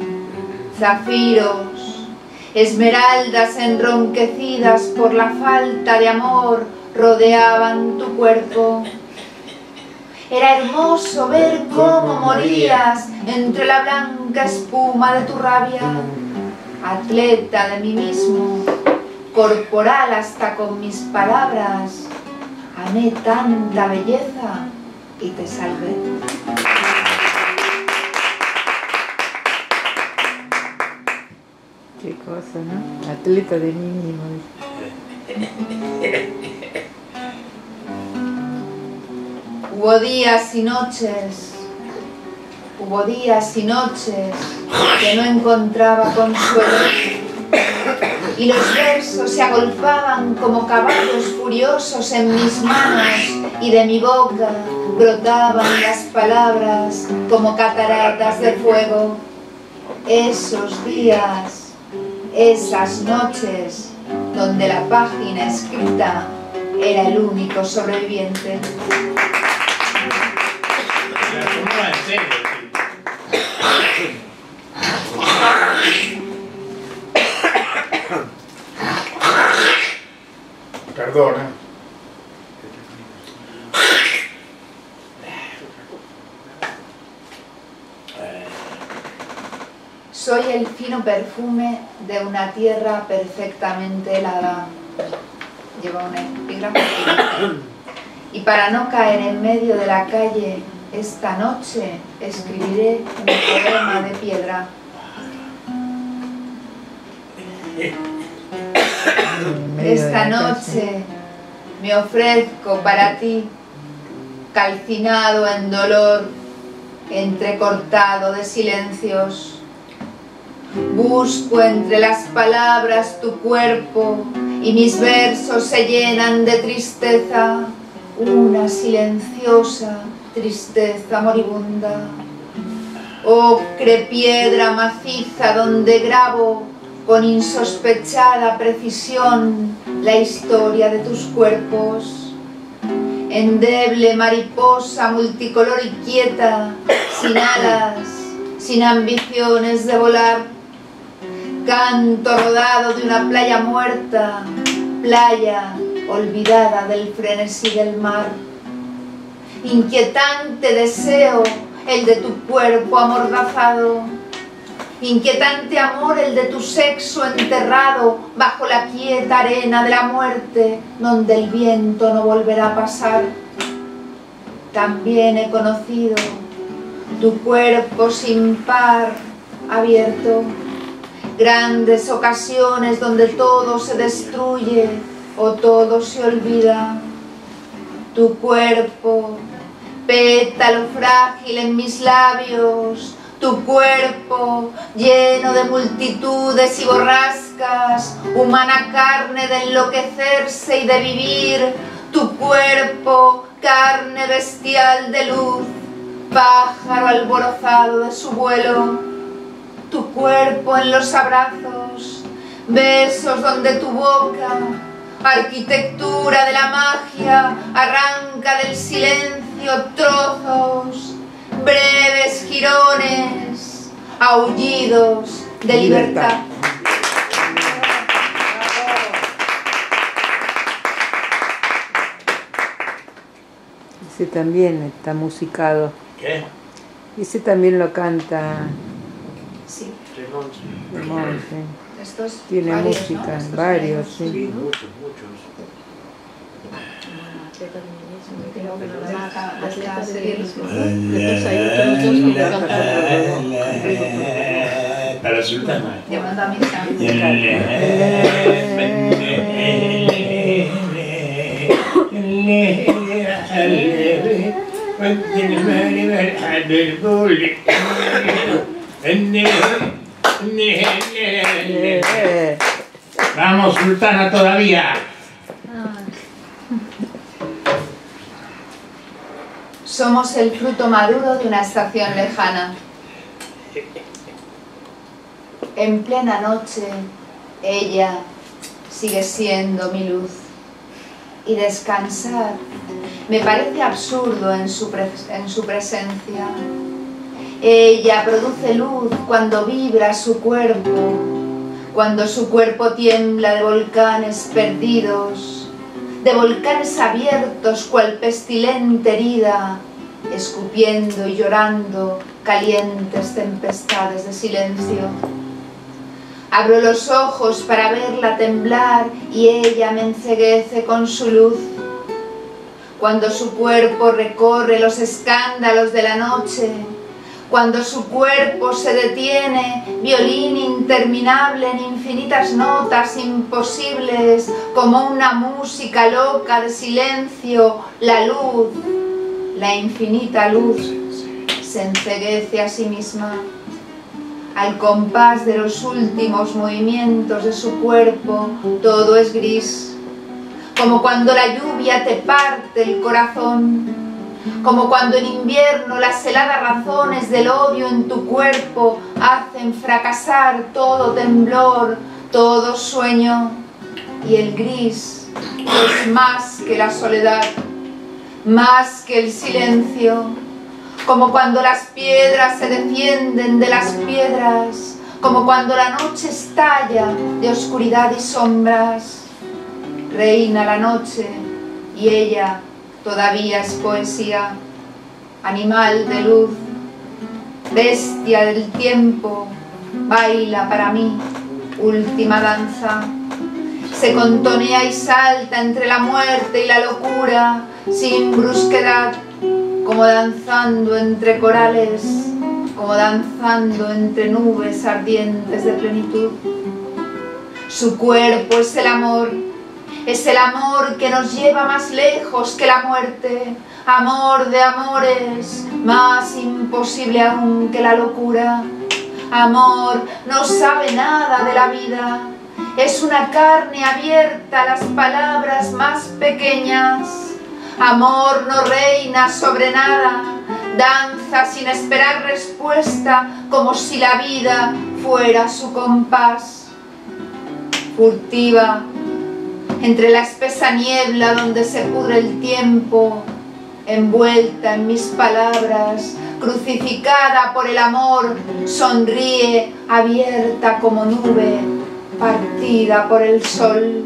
Zafiros, esmeraldas enronquecidas por la falta de amor rodeaban tu cuerpo. Era hermoso ver cómo morías entre la blanca espuma de tu rabia. Atleta de mí mismo, corporal hasta con mis palabras, amé tanta belleza y te salvé. Qué cosa, ¿no? Atleta de mí mismo. Hubo días y noches que no encontraba consuelo, y los versos se agolpaban como caballos furiosos en mis manos, y de mi boca brotaban las palabras como cataratas de fuego. Esos días, esas noches, donde la página escrita era el único sobreviviente. Perdona. Soy el fino perfume de una tierra perfectamente helada. Lleva una epígrafe. Y para no caer en medio de la calle, esta noche escribiré un poema de piedra. Esta noche me ofrezco para ti, calcinado en dolor, entrecortado de silencios. Busco entre las palabras tu cuerpo y mis versos se llenan de tristeza, una silenciosa tristeza moribunda. Ocre piedra maciza donde grabo con insospechada precisión la historia de tus cuerpos. Endeble mariposa multicolor y quieta, sin alas, sin ambiciones de volar. Canto rodado de una playa muerta, playa olvidada del frenesí del mar. Inquietante deseo el de tu cuerpo amordazado, inquietante amor el de tu sexo enterrado bajo la quieta arena de la muerte, donde el viento no volverá a pasar. También he conocido tu cuerpo sin par abierto, grandes ocasiones donde todo se destruye o todo se olvida. Tu cuerpo, pétalo frágil en mis labios, tu cuerpo lleno de multitudes y borrascas, humana carne de enloquecerse y de vivir, tu cuerpo, carne bestial de luz, pájaro alborozado de su vuelo, tu cuerpo en los abrazos, besos donde tu boca, arquitectura de la magia, arranca del silencio trozos, breves jirones, aullidos de libertad. Ese también está musicado. ¿Qué? Ese también lo canta Sí. Monse. Estos Tiene varios, música, ¿no? Estos varios, varios. sí. Muchos. Para Sultana. Llamando a misa. Vamos, Sultana, todavía. Somos el fruto maduro de una estación lejana. En plena noche, ella sigue siendo mi luz. Y descansar me parece absurdo en su presencia. Ella produce luz cuando vibra su cuerpo tiembla de volcanes perdidos, de volcanes abiertos cual pestilente herida, escupiendo y llorando calientes tempestades de silencio. Abro los ojos para verla temblar y ella me enceguece con su luz. Cuando su cuerpo recorre los escándalos de la noche, cuando su cuerpo se detiene, violín interminable en infinitas notas imposibles, como una música loca de silencio, la luz, la infinita luz, se enceguece a sí misma. Al compás de los últimos movimientos de su cuerpo, todo es gris, como cuando la lluvia te parte el corazón, como cuando en invierno las heladas razones del odio en tu cuerpo hacen fracasar todo temblor, todo sueño, y el gris es más que la soledad, más que el silencio, como cuando las piedras se defienden de las piedras, como cuando la noche estalla de oscuridad y sombras. Reina la noche y ella todavía es poesía, animal de luz, bestia del tiempo, baila para mí, última danza. Se contonea y salta entre la muerte y la locura, sin brusquedad, como danzando entre corales, como danzando entre nubes ardientes de plenitud. Su cuerpo es el amor que nos lleva más lejos que la muerte, amor de amores, más imposible aún que la locura. Amor no sabe nada de la vida, es una carne abierta a las palabras más pequeñas. Amor no reina sobre nada, danza sin esperar respuesta, como si la vida fuera su compás. Furtiva, entre la espesa niebla donde se pudre el tiempo, envuelta en mis palabras, crucificada por el amor, sonríe, abierta como nube, partida por el sol.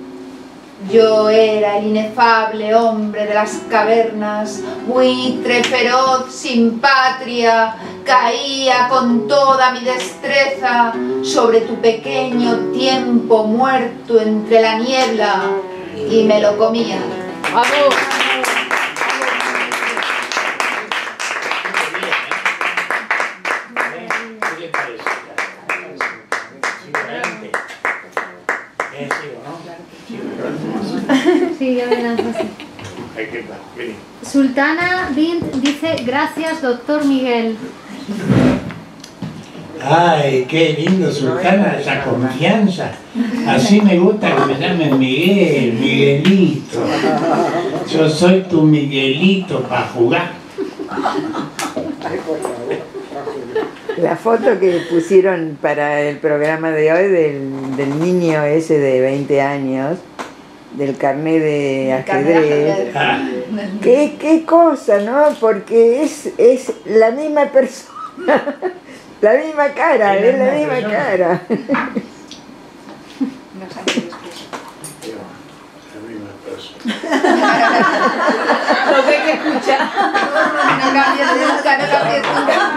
Yo era el inefable hombre de las cavernas, buitre feroz sin patria, caía con toda mi destreza sobre tu pequeño tiempo muerto entre la niebla y me lo comía. ¡Vamos! Sí, ya verás así. Sultana Bint dice: gracias, doctor Miguel. Ay, qué lindo, Sultana, esa confianza. Así me gusta que me llamen Miguel, Miguelito. Yo soy tu Miguelito para jugar. La foto que pusieron para el programa de hoy del niño ese de 20 años, del carnet de ajedrez. ¿Qué cosa, no? Porque es la misma persona, la misma cara, es la misma cara. Lo que hay que escuchar. No cambies nunca, no cambies nunca.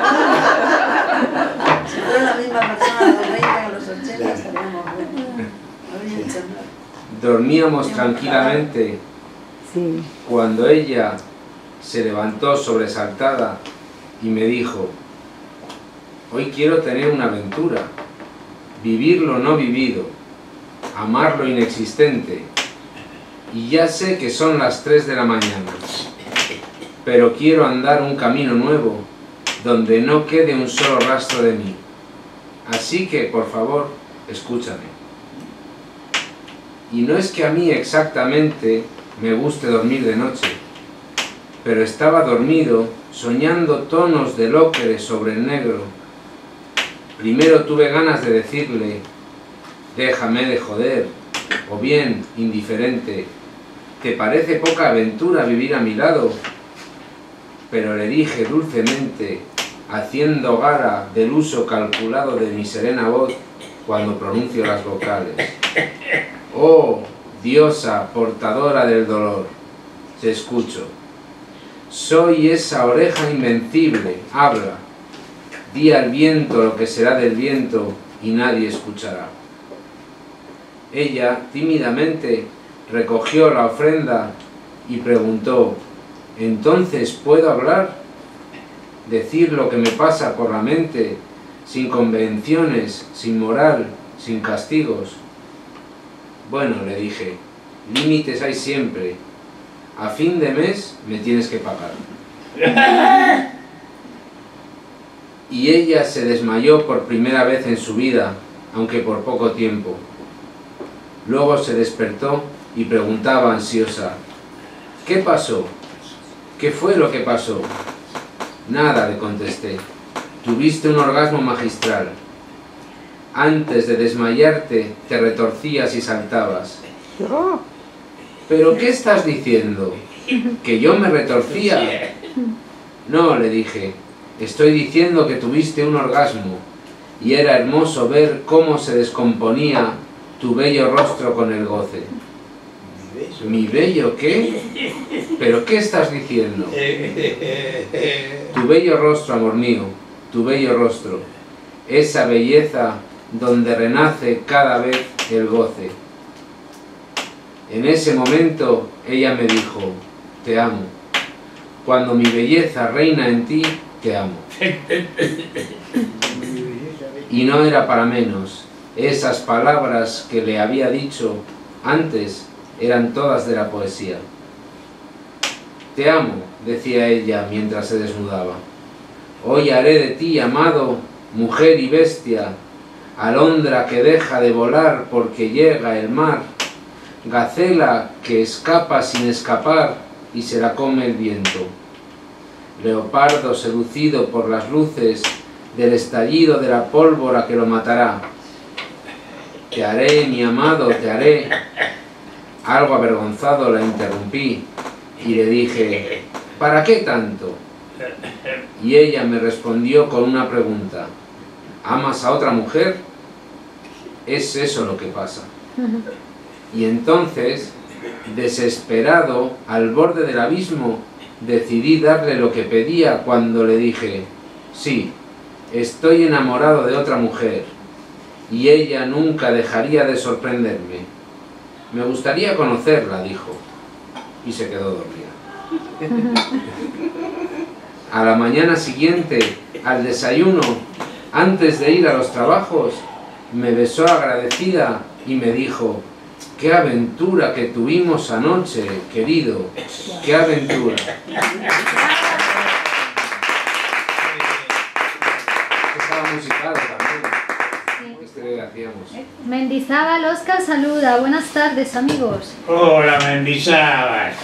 Si fuera la misma persona a los 20 a los 80 estaríamos bien. No habría hecho nada. Dormíamos tranquilamente Sí. cuando ella se levantó sobresaltada y me dijo: hoy quiero tener una aventura, vivir lo no vivido, amar lo inexistente, y ya sé que son las 3 de la mañana, pero quiero andar un camino nuevo donde no quede un solo rastro de mí. Así que, por favor, escúchame. Y no es que a mí exactamente me guste dormir de noche, pero estaba dormido soñando tonos del ocre sobre el negro. Primero tuve ganas de decirle: déjame de joder, o bien, indiferente, ¿te parece poca aventura vivir a mi lado? Pero le dije dulcemente, haciendo gala del uso calculado de mi serena voz cuando pronuncio las vocales: oh, diosa portadora del dolor, te escucho. Soy esa oreja invencible, habla. Di al viento lo que será del viento y nadie escuchará. Ella, tímidamente, recogió la ofrenda y preguntó: ¿entonces puedo hablar? Decir lo que me pasa por la mente, sin convenciones, sin moral, sin castigos. Bueno, le dije, límites hay siempre. A fin de mes me tienes que pagar. Y ella se desmayó por primera vez en su vida, aunque por poco tiempo. Luego se despertó y preguntaba ansiosa: ¿qué pasó? ¿Qué fue lo que pasó? Nada, le contesté. Tuviste un orgasmo magistral. Antes de desmayarte te retorcías y saltabas. ¿Pero qué estás diciendo? ¿Que yo me retorcía? No, le dije. Estoy diciendo que tuviste un orgasmo y era hermoso ver cómo se descomponía tu bello rostro con el goce. ¿Mi bello qué? ¿Pero qué estás diciendo? Tu bello rostro, amor mío, tu bello rostro. Esa belleza donde renace cada vez el goce. En ese momento ella me dijo: te amo. Cuando mi belleza reina en ti, te amo. Y no era para menos. Esas palabras que le había dicho antes eran todas de la poesía. Te amo, decía ella mientras se desnudaba. Hoy haré de ti, amado, mujer y bestia, alondra que deja de volar porque llega el mar, gacela que escapa sin escapar y se la come el viento, leopardo seducido por las luces del estallido de la pólvora que lo matará. Te haré, mi amado, te haré. Algo avergonzado la interrumpí y le dije: ¿para qué tanto? Y ella me respondió con una pregunta: ¿amas a otra mujer? Es eso lo que pasa. Y entonces, desesperado, al borde del abismo, decidí darle lo que pedía cuando le dije: sí, estoy enamorado de otra mujer, y ella nunca dejaría de sorprenderme. Me gustaría conocerla, dijo, y se quedó dormida. A la mañana siguiente, al desayuno, antes de ir a los trabajos, me besó agradecida y me dijo: ¡qué aventura que tuvimos anoche, querido! ¡Qué aventura! Estaba musicado también. hacíamos. Mendizábal Oscar saluda. Buenas tardes, amigos. Hola, Mendizábal.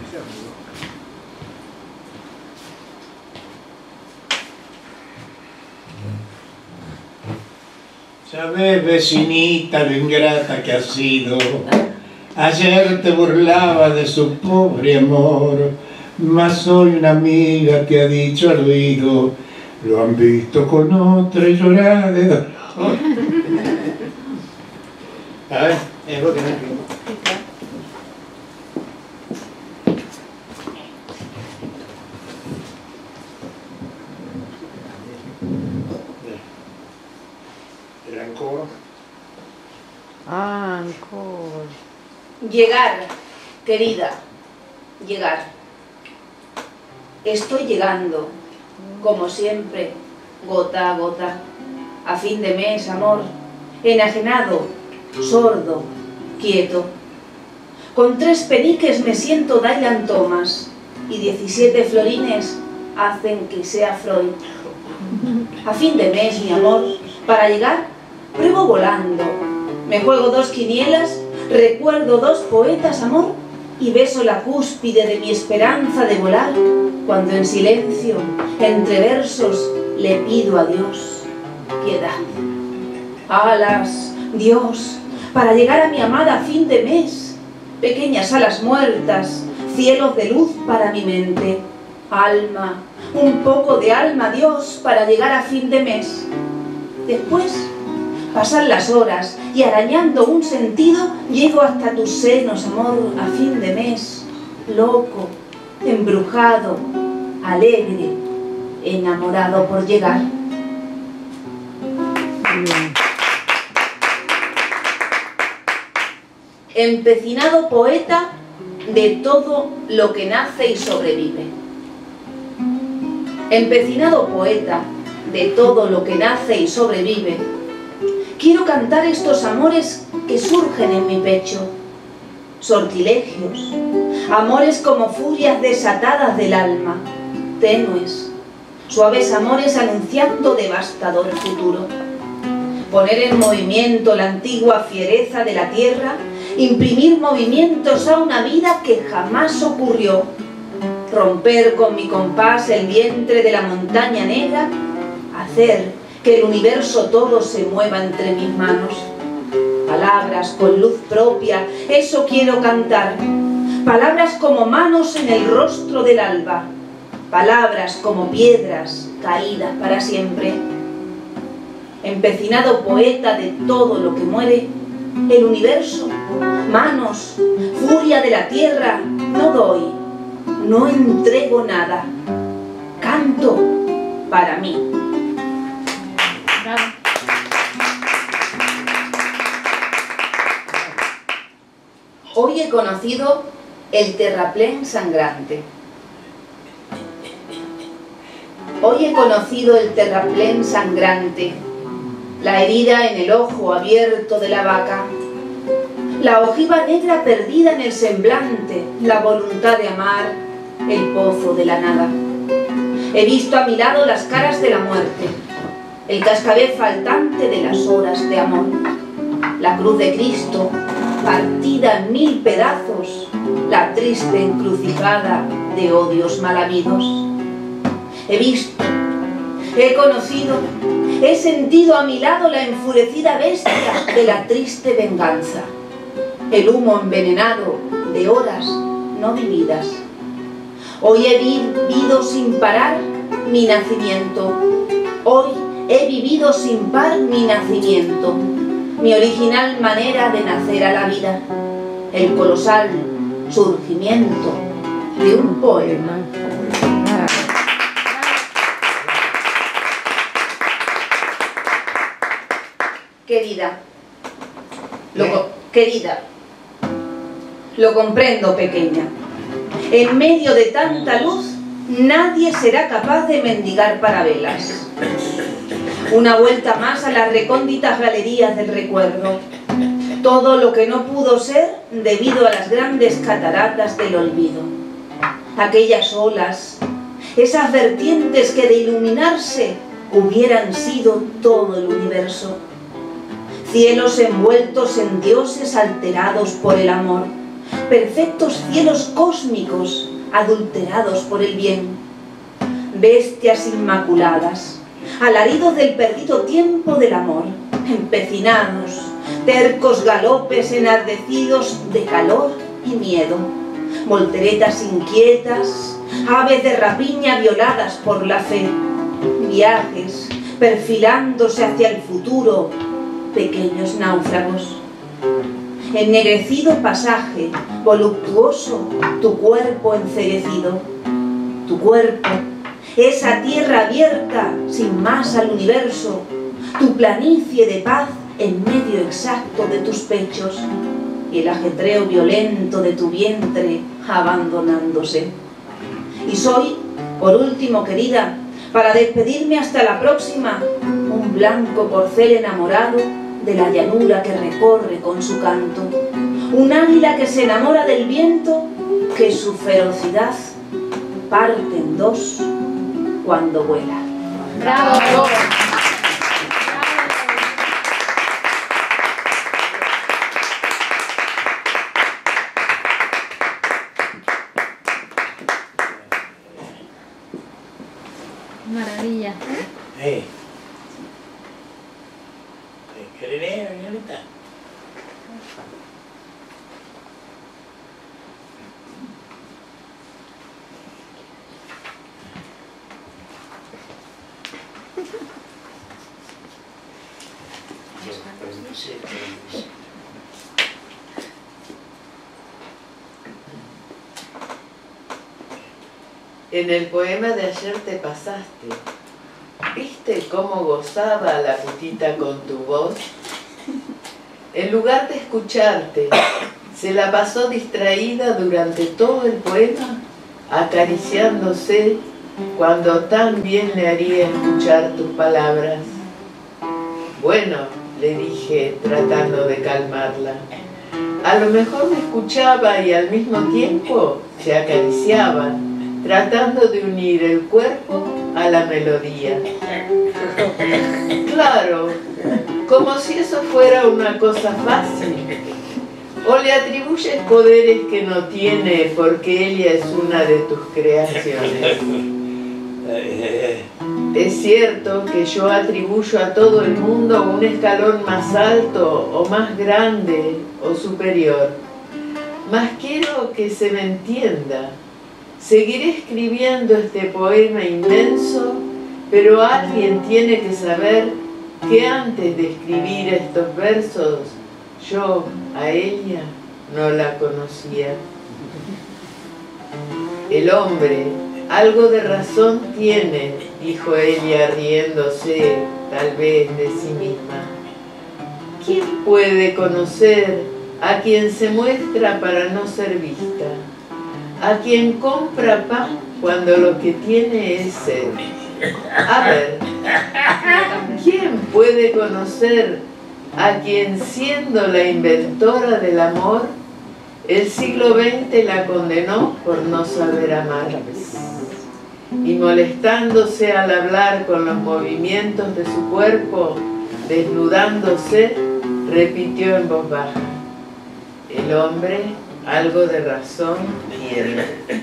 Sabes, vecinita, lo ingrata que has sido. Ayer te burlaba de su pobre amor, mas hoy una amiga te ha dicho al oído, lo han visto con otra y llorar de dolor. A ver, es lo que no entiendo. ¿El encore? Ah, encore. Llegar, querida, llegar. Estoy llegando, como siempre, gota a gota, a fin de mes, amor, enajenado, sordo, quieto. Con 3 peniques me siento Dylan Thomas y 17 florines hacen que sea Freud. A fin de mes, mi amor, para llegar, pruebo volando. Me juego 2 quinielas, recuerdo 2 poetas, amor, y beso la cúspide de mi esperanza de volar, cuando en silencio, entre versos, le pido a Dios piedad. Alas, Dios, para llegar a mi amada a fin de mes, pequeñas alas muertas, cielos de luz para mi mente, alma, un poco de alma, Dios, para llegar a fin de mes. Después pasan las horas y arañando un sentido llego hasta tus senos, amor, a fin de mes, loco, embrujado, alegre, enamorado por llegar. Empecinado poeta de todo lo que nace y sobrevive. Empecinado poeta de todo lo que nace y sobrevive, quiero cantar estos amores que surgen en mi pecho, sortilegios, amores como furias desatadas del alma, tenues, suaves amores anunciando devastador futuro. Poner en movimiento la antigua fiereza de la tierra, imprimir movimientos a una vida que jamás ocurrió, romper con mi compás el vientre de la montaña negra, hacer que el universo todo se mueva entre mis manos. Palabras con luz propia, eso quiero cantar. Palabras como manos en el rostro del alba. Palabras como piedras caídas para siempre. Empecinado poeta de todo lo que muere, el universo, manos, furia de la tierra, no doy, no entrego nada. Canto para mí. Hoy he conocido el terraplén sangrante. Hoy he conocido el terraplén sangrante, la herida en el ojo abierto de la vaca, la ojiva negra perdida en el semblante, la voluntad de amar, el pozo de la nada. He visto a mi lado las caras de la muerte, el cascabel faltante de las horas de amor, la cruz de Cristo partida en 1000 pedazos, la triste encrucijada de odios mal habidos. He visto, he conocido, he sentido a mi lado la enfurecida bestia de la triste venganza, el humo envenenado de horas no vividas. Hoy he vivido sin parar mi nacimiento, hoy he vivido sin par mi nacimiento, mi original manera de nacer a la vida, el colosal surgimiento de un poema. Querida, lo comprendo, pequeña. En medio de tanta luz, nadie será capaz de mendigar parabelas. Una vuelta más a las recónditas galerías del recuerdo. Todo lo que no pudo ser debido a las grandes cataratas del olvido. Aquellas olas, esas vertientes que de iluminarse hubieran sido todo el universo. cielos envueltos en dioses alterados por el amor, perfectos cielos cósmicos adulterados por el bien, bestias inmaculadas, alaridos del perdido tiempo del amor, empecinados, tercos galopes enardecidos de calor y miedo, volteretas inquietas, aves de rapiña violadas por la fe, viajes perfilándose hacia el futuro, pequeños náufragos. Ennegrecido pasaje, voluptuoso, tu cuerpo enceguecido, tu cuerpo, esa tierra abierta sin más al universo, tu planicie de paz en medio exacto de tus pechos y el ajetreo violento de tu vientre abandonándose. Y soy, por último, querida, para despedirme hasta la próxima, un blanco corcel enamorado de la llanura que recorre con su canto, un águila que se enamora del viento, que su ferocidad parte en dos cuando vuela. ¡Bravo! Maravilla. ¿Qué leer, señorita? En el poema de ayer te pasaste. ¿Viste cómo gozaba la putita con tu voz? En lugar de escucharte, se la pasó distraída durante todo el poema, acariciándose cuando tan bien le haría escuchar tus palabras. Bueno, le dije, tratando de calmarla, a lo mejor me escuchaba y al mismo tiempo se acariciaban, tratando de unir el cuerpo a la melodía. Claro, como si eso fuera una cosa fácil. O le atribuyes poderes que no tiene porque ella es una de tus creaciones. Es cierto que yo atribuyo a todo el mundo un escalón más alto o más grande o superior. Mas quiero que se me entienda. Seguiré escribiendo este poema inmenso, pero alguien tiene que saber que antes de escribir estos versos, yo a ella no la conocía. El hombre algo de razón tiene, dijo ella riéndose, tal vez de sí misma. ¿Quién puede conocer a quien se muestra para no ser vista? A quien compra pan cuando lo que tiene es sed. A ver, ¿quién puede conocer a quien siendo la inventora del amor, el siglo XX la condenó por no saber amar? Y molestándose al hablar con los movimientos de su cuerpo, desnudándose, repitió en voz baja: el hombre algo de razón tiene.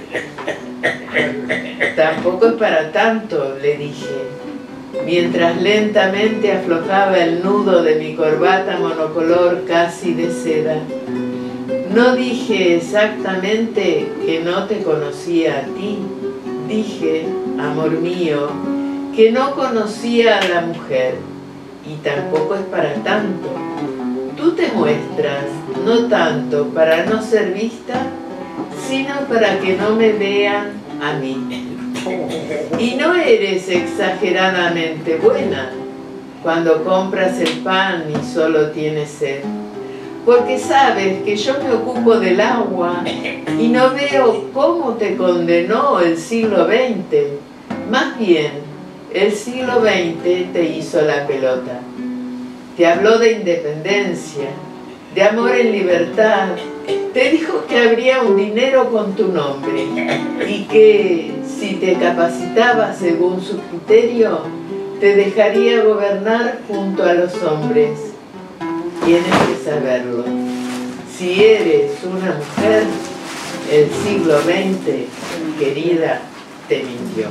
Tampoco es para tanto, le dije, mientras lentamente aflojaba el nudo de mi corbata monocolor casi de seda. No dije exactamente que no te conocía a ti. Dije, amor mío, que no conocía a la mujer. Y tampoco es para tanto. Tú te muestras, no tanto para no ser vista, sino para que no me vean a mí. Y no eres exageradamente buena cuando compras el pan y solo tienes sed, porque sabes que yo me ocupo del agua y no veo cómo te condenó el siglo XX. Más bien, el siglo XX te hizo la pelota. Te habló de independencia, de amor en libertad. Te dijo que habría un dinero con tu nombre y que, si te capacitaba según su criterio, te dejaría gobernar junto a los hombres. tienes que saberlo. Si eres una mujer, el siglo XX, querida, te mintió.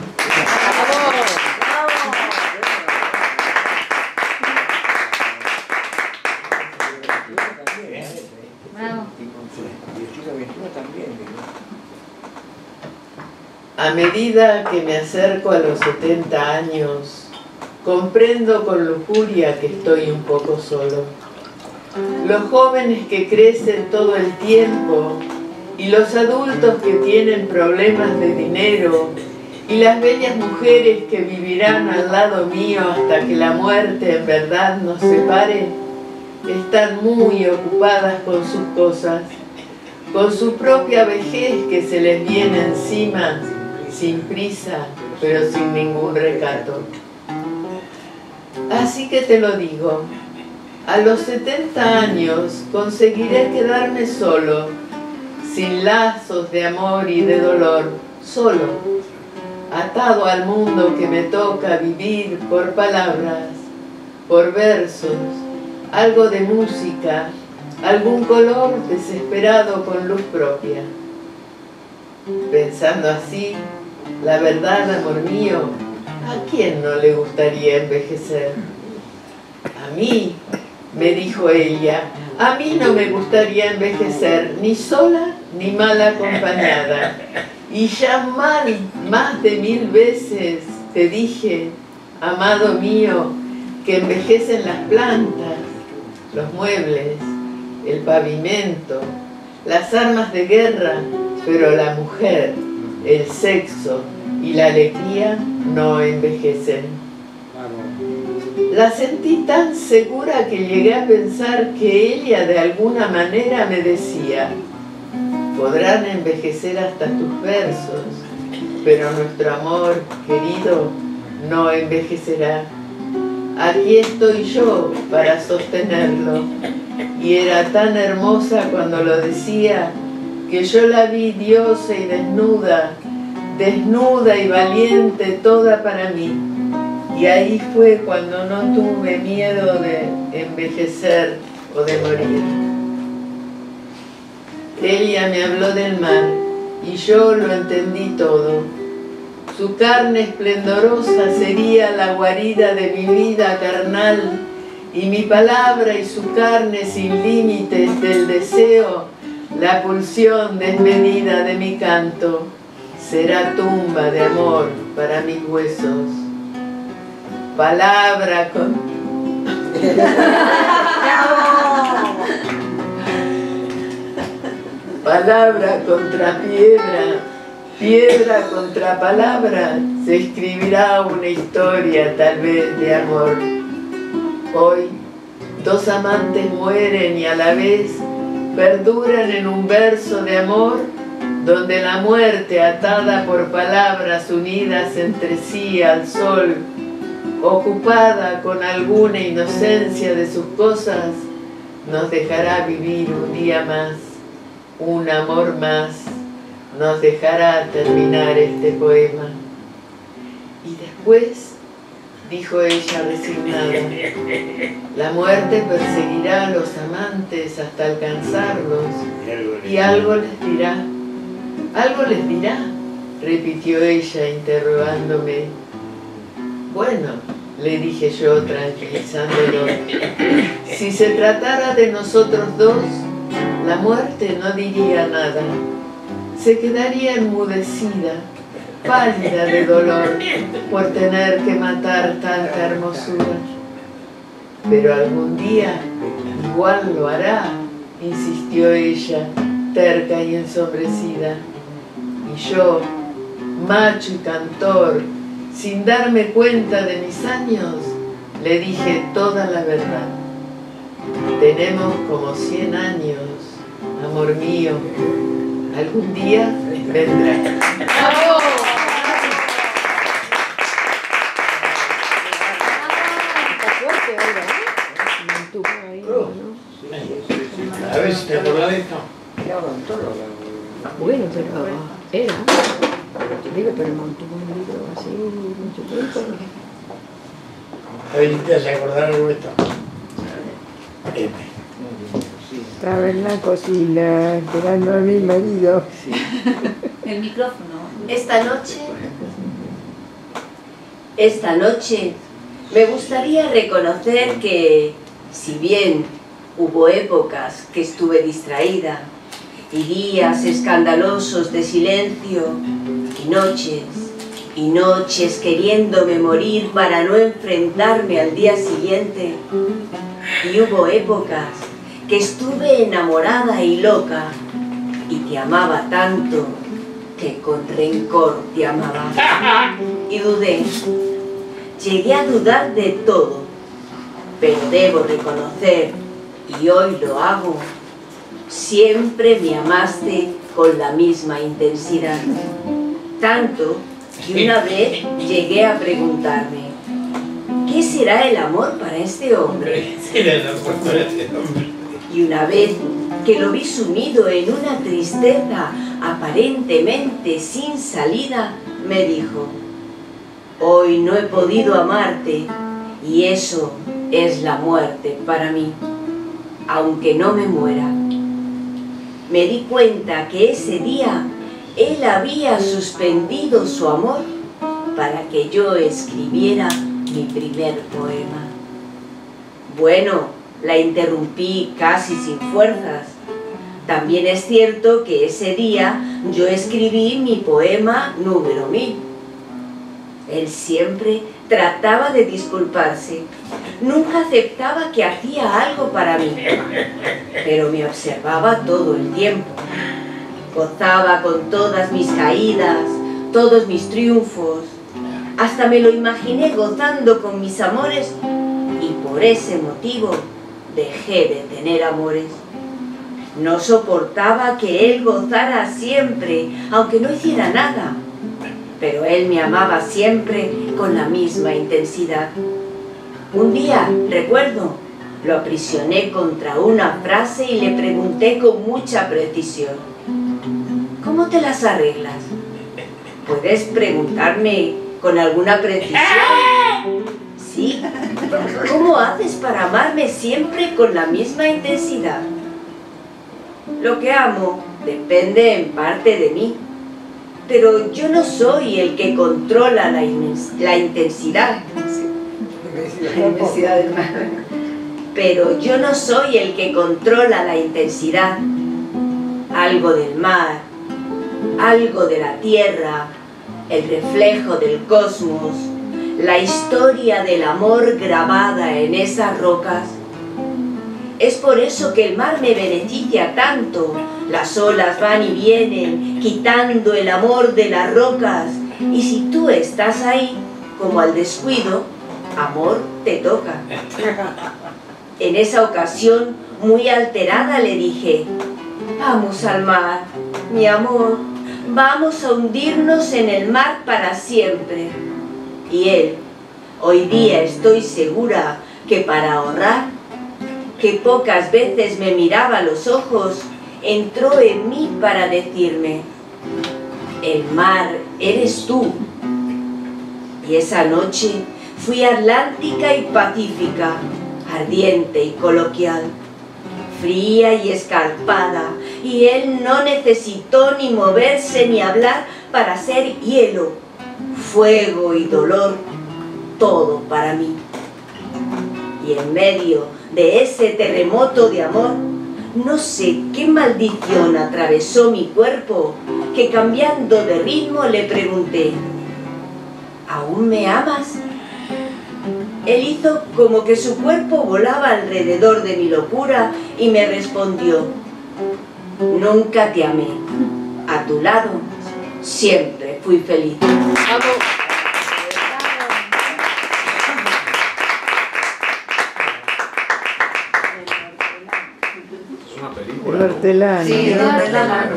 A medida que me acerco a los 70 años, comprendo con lujuria que estoy un poco solo. Los jóvenes que crecen todo el tiempo y los adultos que tienen problemas de dinero y las bellas mujeres que vivirán al lado mío hasta que la muerte en verdad nos separe, están muy ocupadas con sus cosas, con su propia vejez que se les viene encima, sin prisa, pero sin ningún recato. Así que te lo digo, a los 70 años conseguiré quedarme solo, sin lazos de amor y de dolor, solo, atado al mundo que me toca vivir por palabras, por versos, algo de música, algún color desesperado con luz propia. Pensando así, la verdad, amor mío, ¿a quién no le gustaría envejecer? A mí, me dijo ella, a mí no me gustaría envejecer, ni sola ni mal acompañada. Y ya más de 1000 veces te dije, amado mío, que envejecen las plantas, los muebles, el pavimento, las armas de guerra, pero la mujer, el sexo y la alegría no envejecen. La sentí tan segura que llegué a pensar que ella de alguna manera me decía, podrán envejecer hasta tus versos, pero nuestro amor, querido, no envejecerá. Aquí estoy yo para sostenerlo. Y era tan hermosa cuando lo decía, que yo la vi diosa y desnuda, desnuda y valiente toda para mí. Y ahí fue cuando no tuve miedo de envejecer o de morir. Ella me habló del mar y yo lo entendí todo. Su carne esplendorosa sería la guarida de mi vida carnal y mi palabra y su carne sin límites del deseo, la pulsión desmedida de mi canto, será tumba de amor para mis huesos. Palabra con... palabra contra piedra, piedra contra palabra, se escribirá una historia tal vez de amor. Hoy, dos amantes mueren y a la vez perduran en un verso de amor, donde la muerte atada por palabras unidas entre sí al sol, ocupada con alguna inocencia de sus cosas, nos dejará vivir un día más, un amor más, nos dejará terminar este poema. Y después, dijo ella resignada, la muerte perseguirá a los amantes hasta alcanzarlos y algo les dirá. ¿Algo les dirá?, repitió ella interrogándome. Bueno, le dije yo tranquilizándolo, si se tratara de nosotros dos, la muerte no diría nada, se quedaría enmudecida, pálida de dolor por tener que matar tanta hermosura. Pero algún día igual lo hará, insistió ella, terca y ensombrecida. Y yo, macho y cantor, sin darme cuenta de mis años, le dije toda la verdad. Tenemos como 100 años, amor mío, algún día vendrá. A ver si te acordás de esto. Bueno, pero era. Digo, pero mantuvo un libro así mucho tiempo. A ver si te vas a acordar algo de esto. estaba en la cocina esperando a mi marido. El micrófono. Esta noche me gustaría reconocer que, si bien hubo épocas que estuve distraída y días escandalosos de silencio y noches queriéndome morir para no enfrentarme al día siguiente, y hubo épocas que estuve enamorada y loca y te amaba tanto que con rencor te amaba y dudé, llegué a dudar de todo, pero debo reconocer, y hoy lo hago, siempre me amaste con la misma intensidad, tanto que una vez llegué a preguntarme, ¿qué será el amor para este hombre? Y una vez que lo vi sumido en una tristeza aparentemente sin salida, me dijo, hoy no he podido amarte y eso es la muerte para mí, aunque no me muera. Me di cuenta que ese día él había suspendido su amor para que yo escribiera mi primer poema. Bueno, la interrumpí casi sin fuerzas. También es cierto que ese día yo escribí mi poema número 1000. Él siempre trataba de disculparse, nunca aceptaba que hacía algo para mí, pero me observaba todo el tiempo. Gozaba con todas mis caídas, todos mis triunfos, hasta me lo imaginé gozando con mis amores y por ese motivo dejé de tener amores. No soportaba que él gozara siempre, aunque no hiciera nada, pero él me amaba siempre con la misma intensidad. Un día, recuerdo, lo aprisioné contra una frase y le pregunté con mucha precisión, ¿cómo te las arreglas? ¿Puedes preguntarme con alguna precisión? Sí. ¿Cómo haces para amarme siempre con la misma intensidad? Lo que amo depende en parte de mí, pero yo no soy el que controla la intensidad. La intensidad del mar. Pero yo no soy el que controla la intensidad. Algo del mar, algo de la tierra, el reflejo del cosmos, la historia del amor grabada en esas rocas. Es por eso que el mar me beneficia tanto. Las olas van y vienen, quitando el amor de las rocas. Y si tú estás ahí, como al descuido, amor te toca. En esa ocasión, muy alterada, le dije, vamos al mar, mi amor, vamos a hundirnos en el mar para siempre. Y él, hoy día estoy segura que para ahorrar, que pocas veces me miraba a los ojos, entró en mí para decirme, el mar eres tú. Y esa noche fui atlántica y pacífica, ardiente y coloquial, fría y escarpada, y él no necesitó ni moverse ni hablar para ser hielo, fuego y dolor, todo para mí. Y en medio de ese terremoto de amor, no sé qué maldición atravesó mi cuerpo, que cambiando de ritmo le pregunté, ¿aún me amas? Él hizo como que su cuerpo volaba alrededor de mi locura y me respondió, nunca te amé, a tu lado siempre fui feliz. El hortelano. Sí, el hortelano.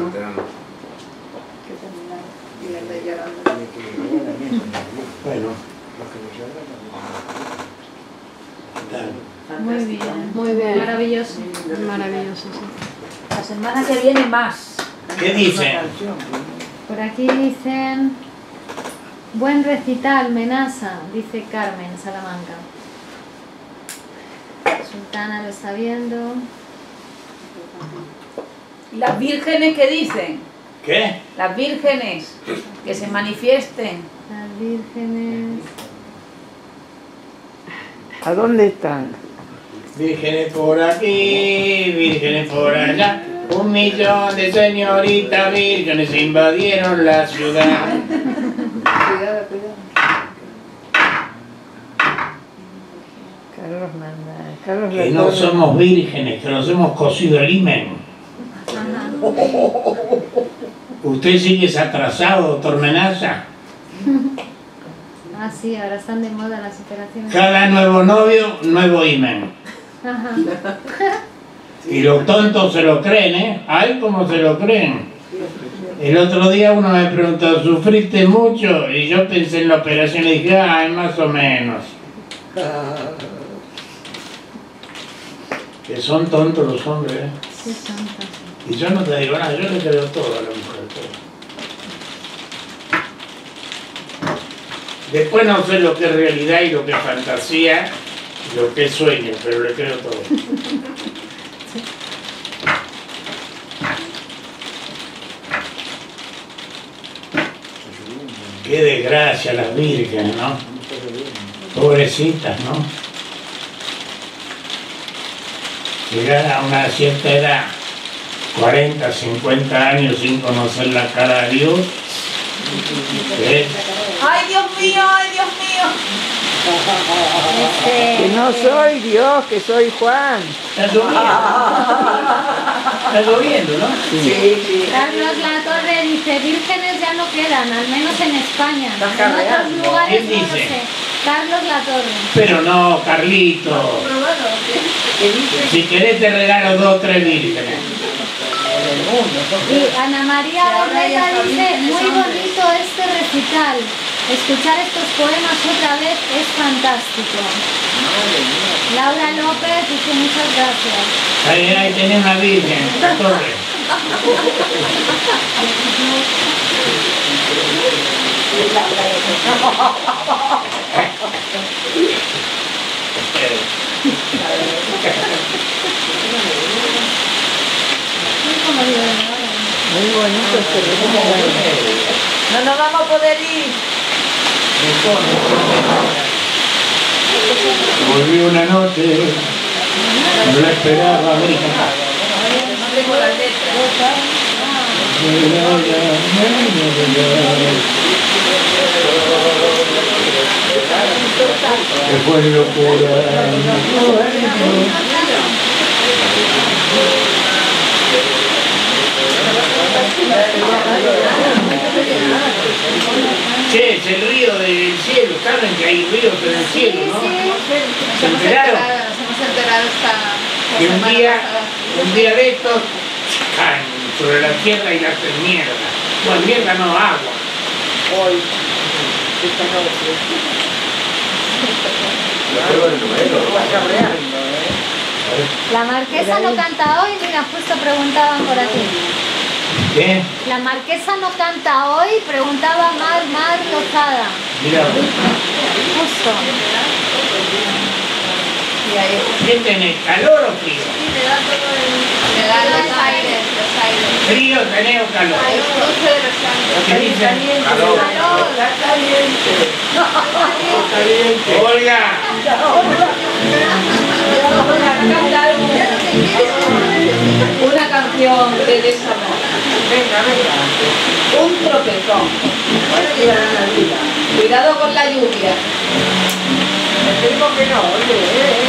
Bueno. Muy bien, maravilloso, maravilloso, sí. La semana que viene más. ¿Qué dicen? Por aquí dicen, buen recital, Menaza, dice Carmen Salamanca. Sultana lo está viendo. ¿Y las vírgenes qué dicen? ¿Qué? Las vírgenes que se manifiesten. Las vírgenes. ¿A dónde están? Vírgenes por aquí, vírgenes por allá. 1 millón de señoritas vírgenes invadieron la ciudad. Cuidado, cuidado. Carlos manda. Carlos Que no somos vírgenes, que nos hemos cosido el himen. ¿Usted sigue atrasado, doctor Menaza? Ah, sí, ahora están de moda las operaciones. Cada nuevo novio, nuevo himen. Ajá. Y los tontos se lo creen, ¿eh? Ay, cómo se lo creen. El otro día uno me preguntó, ¿sufriste mucho? Y yo pensé en la operación y dije, ay, más o menos. Que son tontos los hombres, ¿eh? Sí, tontos. Y yo no te digo nada, yo le creo todo a la mujer, todo. Después no sé lo que es realidad y lo que es fantasía, y lo que es sueño, pero le creo todo. Qué desgracia las vírgenes, ¿no? Pobrecitas, ¿no? Llegar a una cierta edad, 40, 50 años sin conocer la cara de Dios. ¿Ves? ¡Ay, Dios mío! ¡Ay, Dios mío! Que no soy Dios, que soy Juan. Está lloviendo, ¿no? Sí. Carlos Latorre dice, vírgenes ya no quedan, al menos en España. En otros lugares ¿Quién no lo dice? sé. Carlos Latorre. Pero no, Carlito. Si querés te regalo 2 o 3 vírgenes. Y Ana María Orreta dice, muy bonito este recital. Escuchar estos poemas otra vez es fantástico. Laura López dice, muchas gracias. Ahí tenés una virgen, la torre. Muy bonito este recital. No nos vamos a poder ir. Volví una noche, no la esperaba, América. No tengo la letra. Que fue locura. Che, es el río del cielo, saben que hay ríos en el cielo, ¿no? ¿Se enteraron? Nos hemos enterado esta Que un semana día pasada. de estos caen sobre la tierra y la hacen mierda. Bueno, mierda no, agua. Hoy, esta noche. La marquesa no canta hoy, mira, justo preguntaban por aquí. ¿Qué? La marquesa no canta hoy, preguntaba Mar Lozada. Mira, Justo. ¿qué tenés? ¿Calor o frío? Me da los aires, ¿Frío tenés o calor? El cruce de los aires. ¿Qué dicen? Calor. Olga. Una canción de desamor. Venga. Un tropezón. Cuidado con la lluvia. Te digo que no, oye.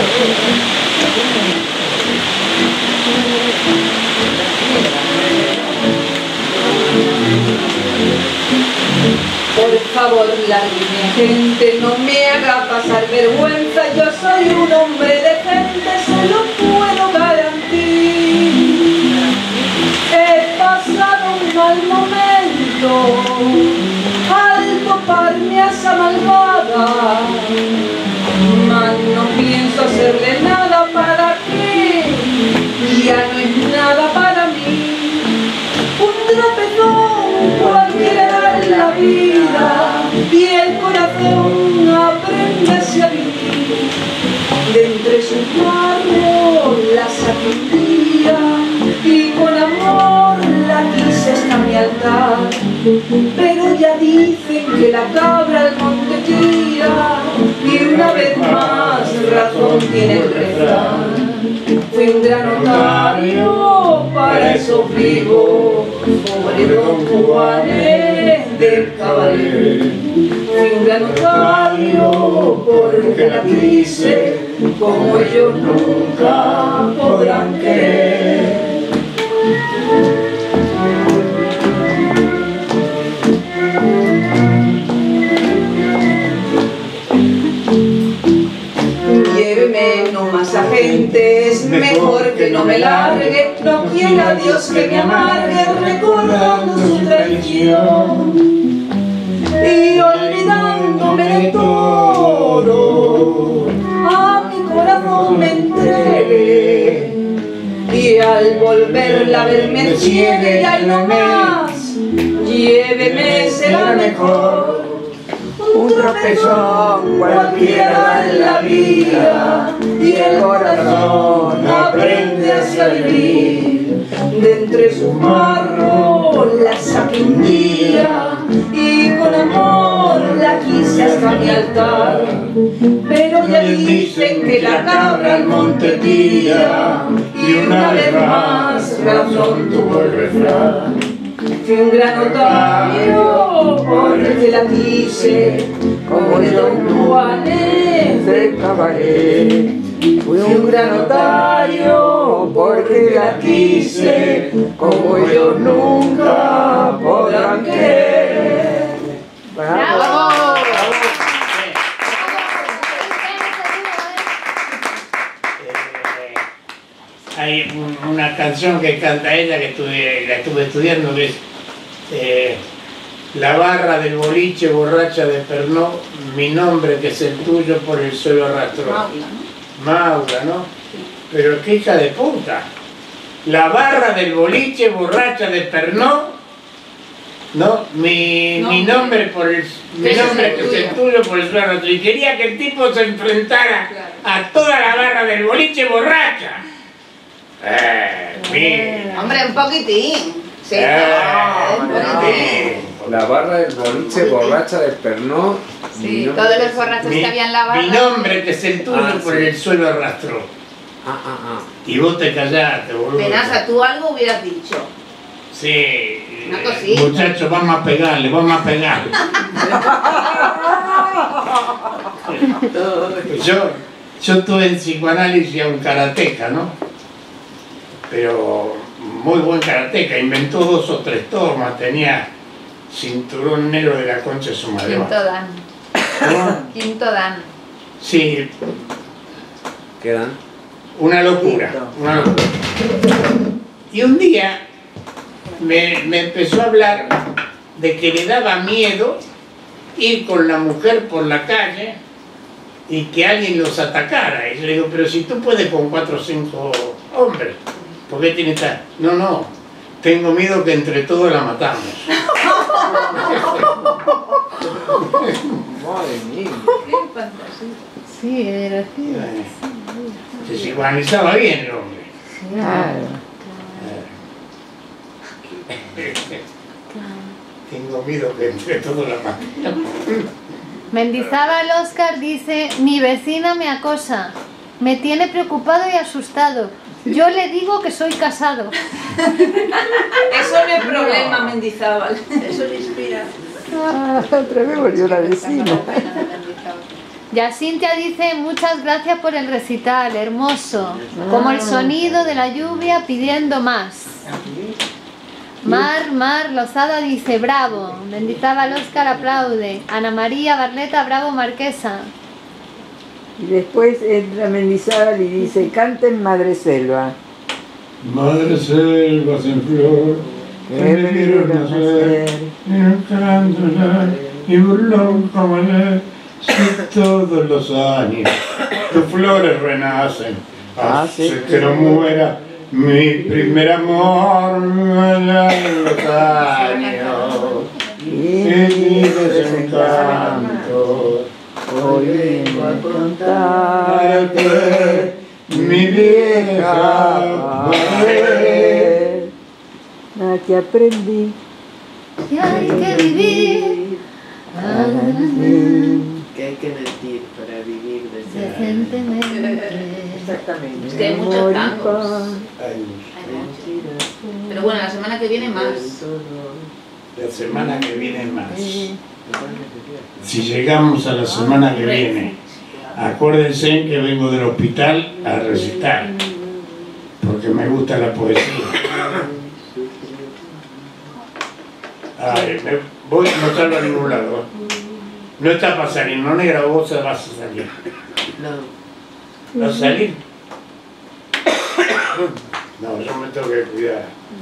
Por favor, la gente no me haga pasar vergüenza. Yo soy un hombre decente, se lo puedo garantizar. He pasado un mal momento al toparme a esa malvada, mas no pienso hacerle nada. ¿Para qué? Ya no es nada para mí. Un tropezón cualquiera en la vida y el corazón aprende a vivir. De entre sus manos la sabiduría pero ya dicen que la cabra al monte tira, y una vez más razón tiene el refrán. Fui un gran notario, para eso vivo, pobre don Juanes del Cabaret. Fui un gran notario, porque la quise, como ellos nunca podrán querer. Lléveme no más a gente, es mejor que no me largue, no quiera Dios que me amargue recordando su traición y olvidándome de todo, a mi corazón me entregué y al volverla a verme ciegue y ahí no más, lléveme será mejor. Un tropezón cualquiera en la vida y el corazón aprende hacia vivir. De entre sus marros la saqué un día y con amor la quise hasta mi altar. Pero ya dicen que la cabra al monte tira y una vez más razón tuvo el refrán. Fui un gran notario porque la quise, como de don Juanes del Cabaret. Fui un gran notario porque la quise, como ellos nunca podrán querer. ¡Bravo! Hay una canción que canta ella que la estuve estudiando, que es la barra del boliche borracha de Pernod, mi nombre que es el tuyo por el suelo arrastró. Maura, ¿no? Pero qué hija de puta. La barra del boliche borracha de Pernod, ¿no? Mi nombre por el mi nombre que es el tuyo por el suelo arrastró. Y quería que el tipo se enfrentara a toda la barra del boliche borracha. Hombre, un poquitín. Sí, La barra del boliche borracha de Pernod. Sí, todos los borrachos que había en la barra. Mi nombre que es el tuyo por el suelo arrastró. Y vos te callaste, boludo. Penaza, tú algo hubieras dicho. Sí. Una cosita. Muchachos, vamos a pegarle, vamos a pegarle. Yo tuve en psicoanálisis a un karateca, ¿no? Pero muy buen karateca, inventó 2 o 3 tomas, tenía cinturón negro de la concha de su madre. Quinto dan. Quinto dan. Sí. ¿Qué dan? Una locura, una locura. Y un día me empezó a hablar de que le daba miedo ir con la mujer por la calle y que alguien los atacara. Y yo le digo, pero si tú puedes con 4 o 5 hombres, ¿por qué tienes tal? No, tengo miedo que entre todos la matamos. Madre mía. Qué fantasía. Sí, era así. Se psicoanalizaba bien el hombre. Claro. Tengo miedo que entre todos la matamos. Mendizábal Oscar dice: mi vecina me acosa, me tiene preocupado y asustado. Yo le digo que soy casado. Eso no es problema, Mendizábal. Eso le inspira. Otra vez volvió la vecina. Yacintia dice: muchas gracias por el recital, hermoso, como el sonido de la lluvia pidiendo más. Mar Lozada dice: bravo. Mendizábal Oscar aplaude. Ana María Barleta: bravo, Marquesa. Y después entra Mendizábal y dice: canten Madre Selva. Madre selvas en flor, que me vieron nacer, y un canto y burlón como él, si todos los años tus flores renacen, hace que no muera mi primer amor en los años, y mi desencanto. Hoy vengo a contarte, mi vieja mujer, que aprendí que hay que vivir. Que hay que mentir para vivir decentemente. Exactamente. Es que hay muchos tangos. Pero bueno, la semana que viene más. La semana que viene más. Si llegamos a la semana que viene, acuérdense que vengo del hospital a recitar, porque me gusta la poesía. Ay, voy, no salgo a ningún lado. No está para salir, no negra, vos vas a salir. No. ¿Vas a salir? No, yo me tengo que cuidar.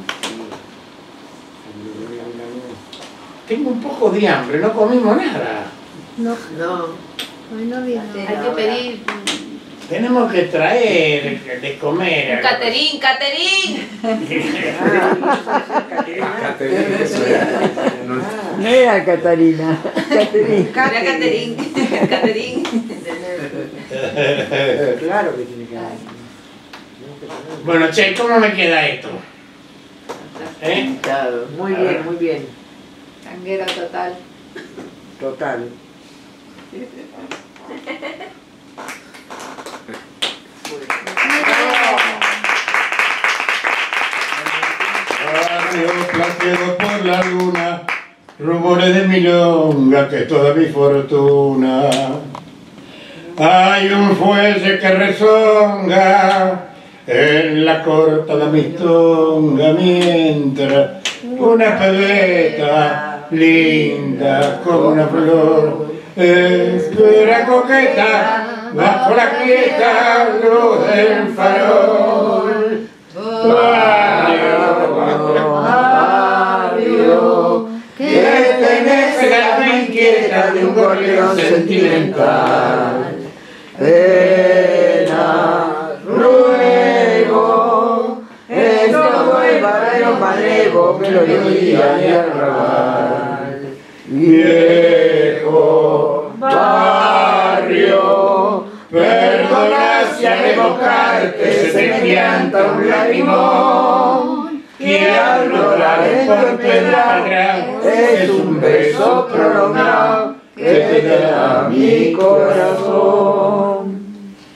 Tengo un poco de hambre, no comimos nada. No, No. hoy no viene. Hay que pedir Tenemos que traer de comer. un caterín, caterín. No era Catarina, Caterín. Era caterín, caterín. Claro que tiene que haber. Bueno, che, ¿cómo me queda esto? ¿Eh? Muy bien, muy bien. Tanguero total. Total. Barrio plateado por la luna, rumores de milonga que es toda mi fortuna. Hay un fuelle que rezonga en la corta de mistonga, mientras una pebeta linda como una flor espera coqueta bajo la quieta luz del farol. Barrio, que tenés el alma inquieta de un gorrión sentimental. Pena, ruego, es todo el barrio malevo que lo diga y arrabal. Viejo barrio, perdona si al evocarte se me pianta un lagrimón, que al rodar por pedra es un beso prolongado que te da mi corazón.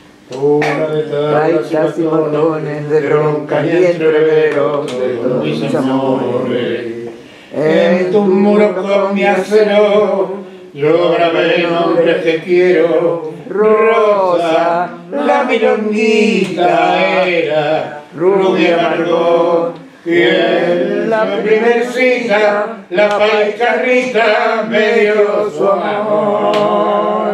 Raitas y montones de roncas y entreveros de todos mis amores. En tu muro con mi acero yo grabé nombres que quiero. Rosa, la milonguita era rubia Margot, y en la primer cita la paicarrita me dio su amor.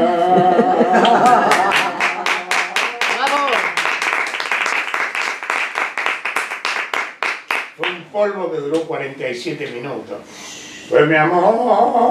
Fue un polvo que duró 47 minutos. Fue mi amor.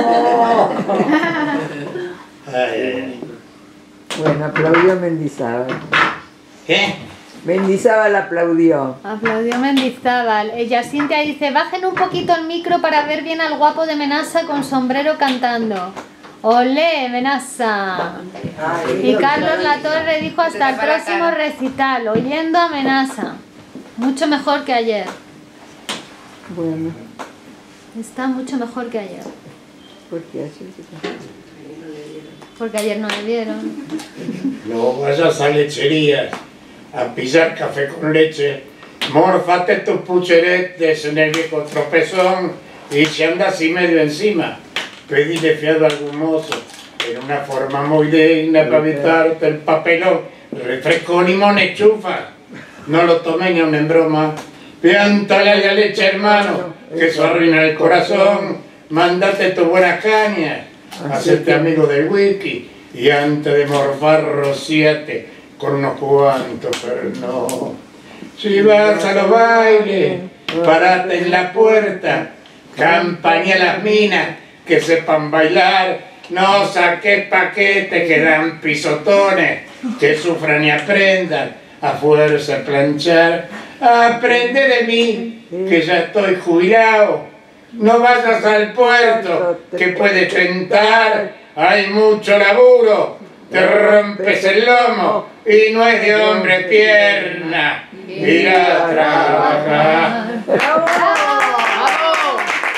Ay, ay, ay. Bueno, aplaudió Mendizábal. ¿Qué? Mendizábal aplaudió. Aplaudió Mendizábal. Ella Cintia dice, bajen un poquito el micro para ver bien al guapo de Menasa con sombrero cantando. ¡Olé, Menasa! Y Carlos Latorre dijo hasta el próximo recital, oyendo a Menasa. Mucho mejor que ayer. Bueno, Está mucho mejor que ayer. ¿por qué así? Porque ayer no le dieron. No vayas a lecherías a pillar café con leche, mórfate tus pucheretes en el viejo tropezón y si andas así medio encima, pedile fiado a algún mozo en una forma muy digna para evitarte el papelón, refresco, limón, enchufa, no lo tomes ni en broma, piántale a la leche hermano, que eso arruina el corazón, mándate tus buenas cañas, hacerte amigo del whisky y antes de morfar rociate con unos cuantos no. Si vas a los bailes, parate en la puerta, campaña a las minas que sepan bailar, no saques paquetes que dan pisotones, que sufran y aprendan a fuerza a planchar. Aprende de mí, que ya estoy jubilado, no vayas al puerto, que puede tentar, hay mucho laburo, te rompes el lomo y no es de hombre pierna, ir a trabajar. ¡Bravo!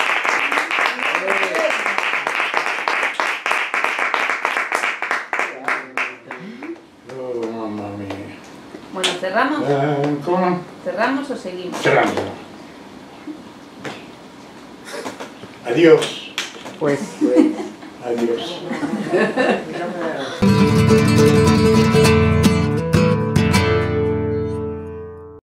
cerramos? ¿Cómo? ¿Cerramos o seguimos? Cerramos. Adiós. Pues. Adiós.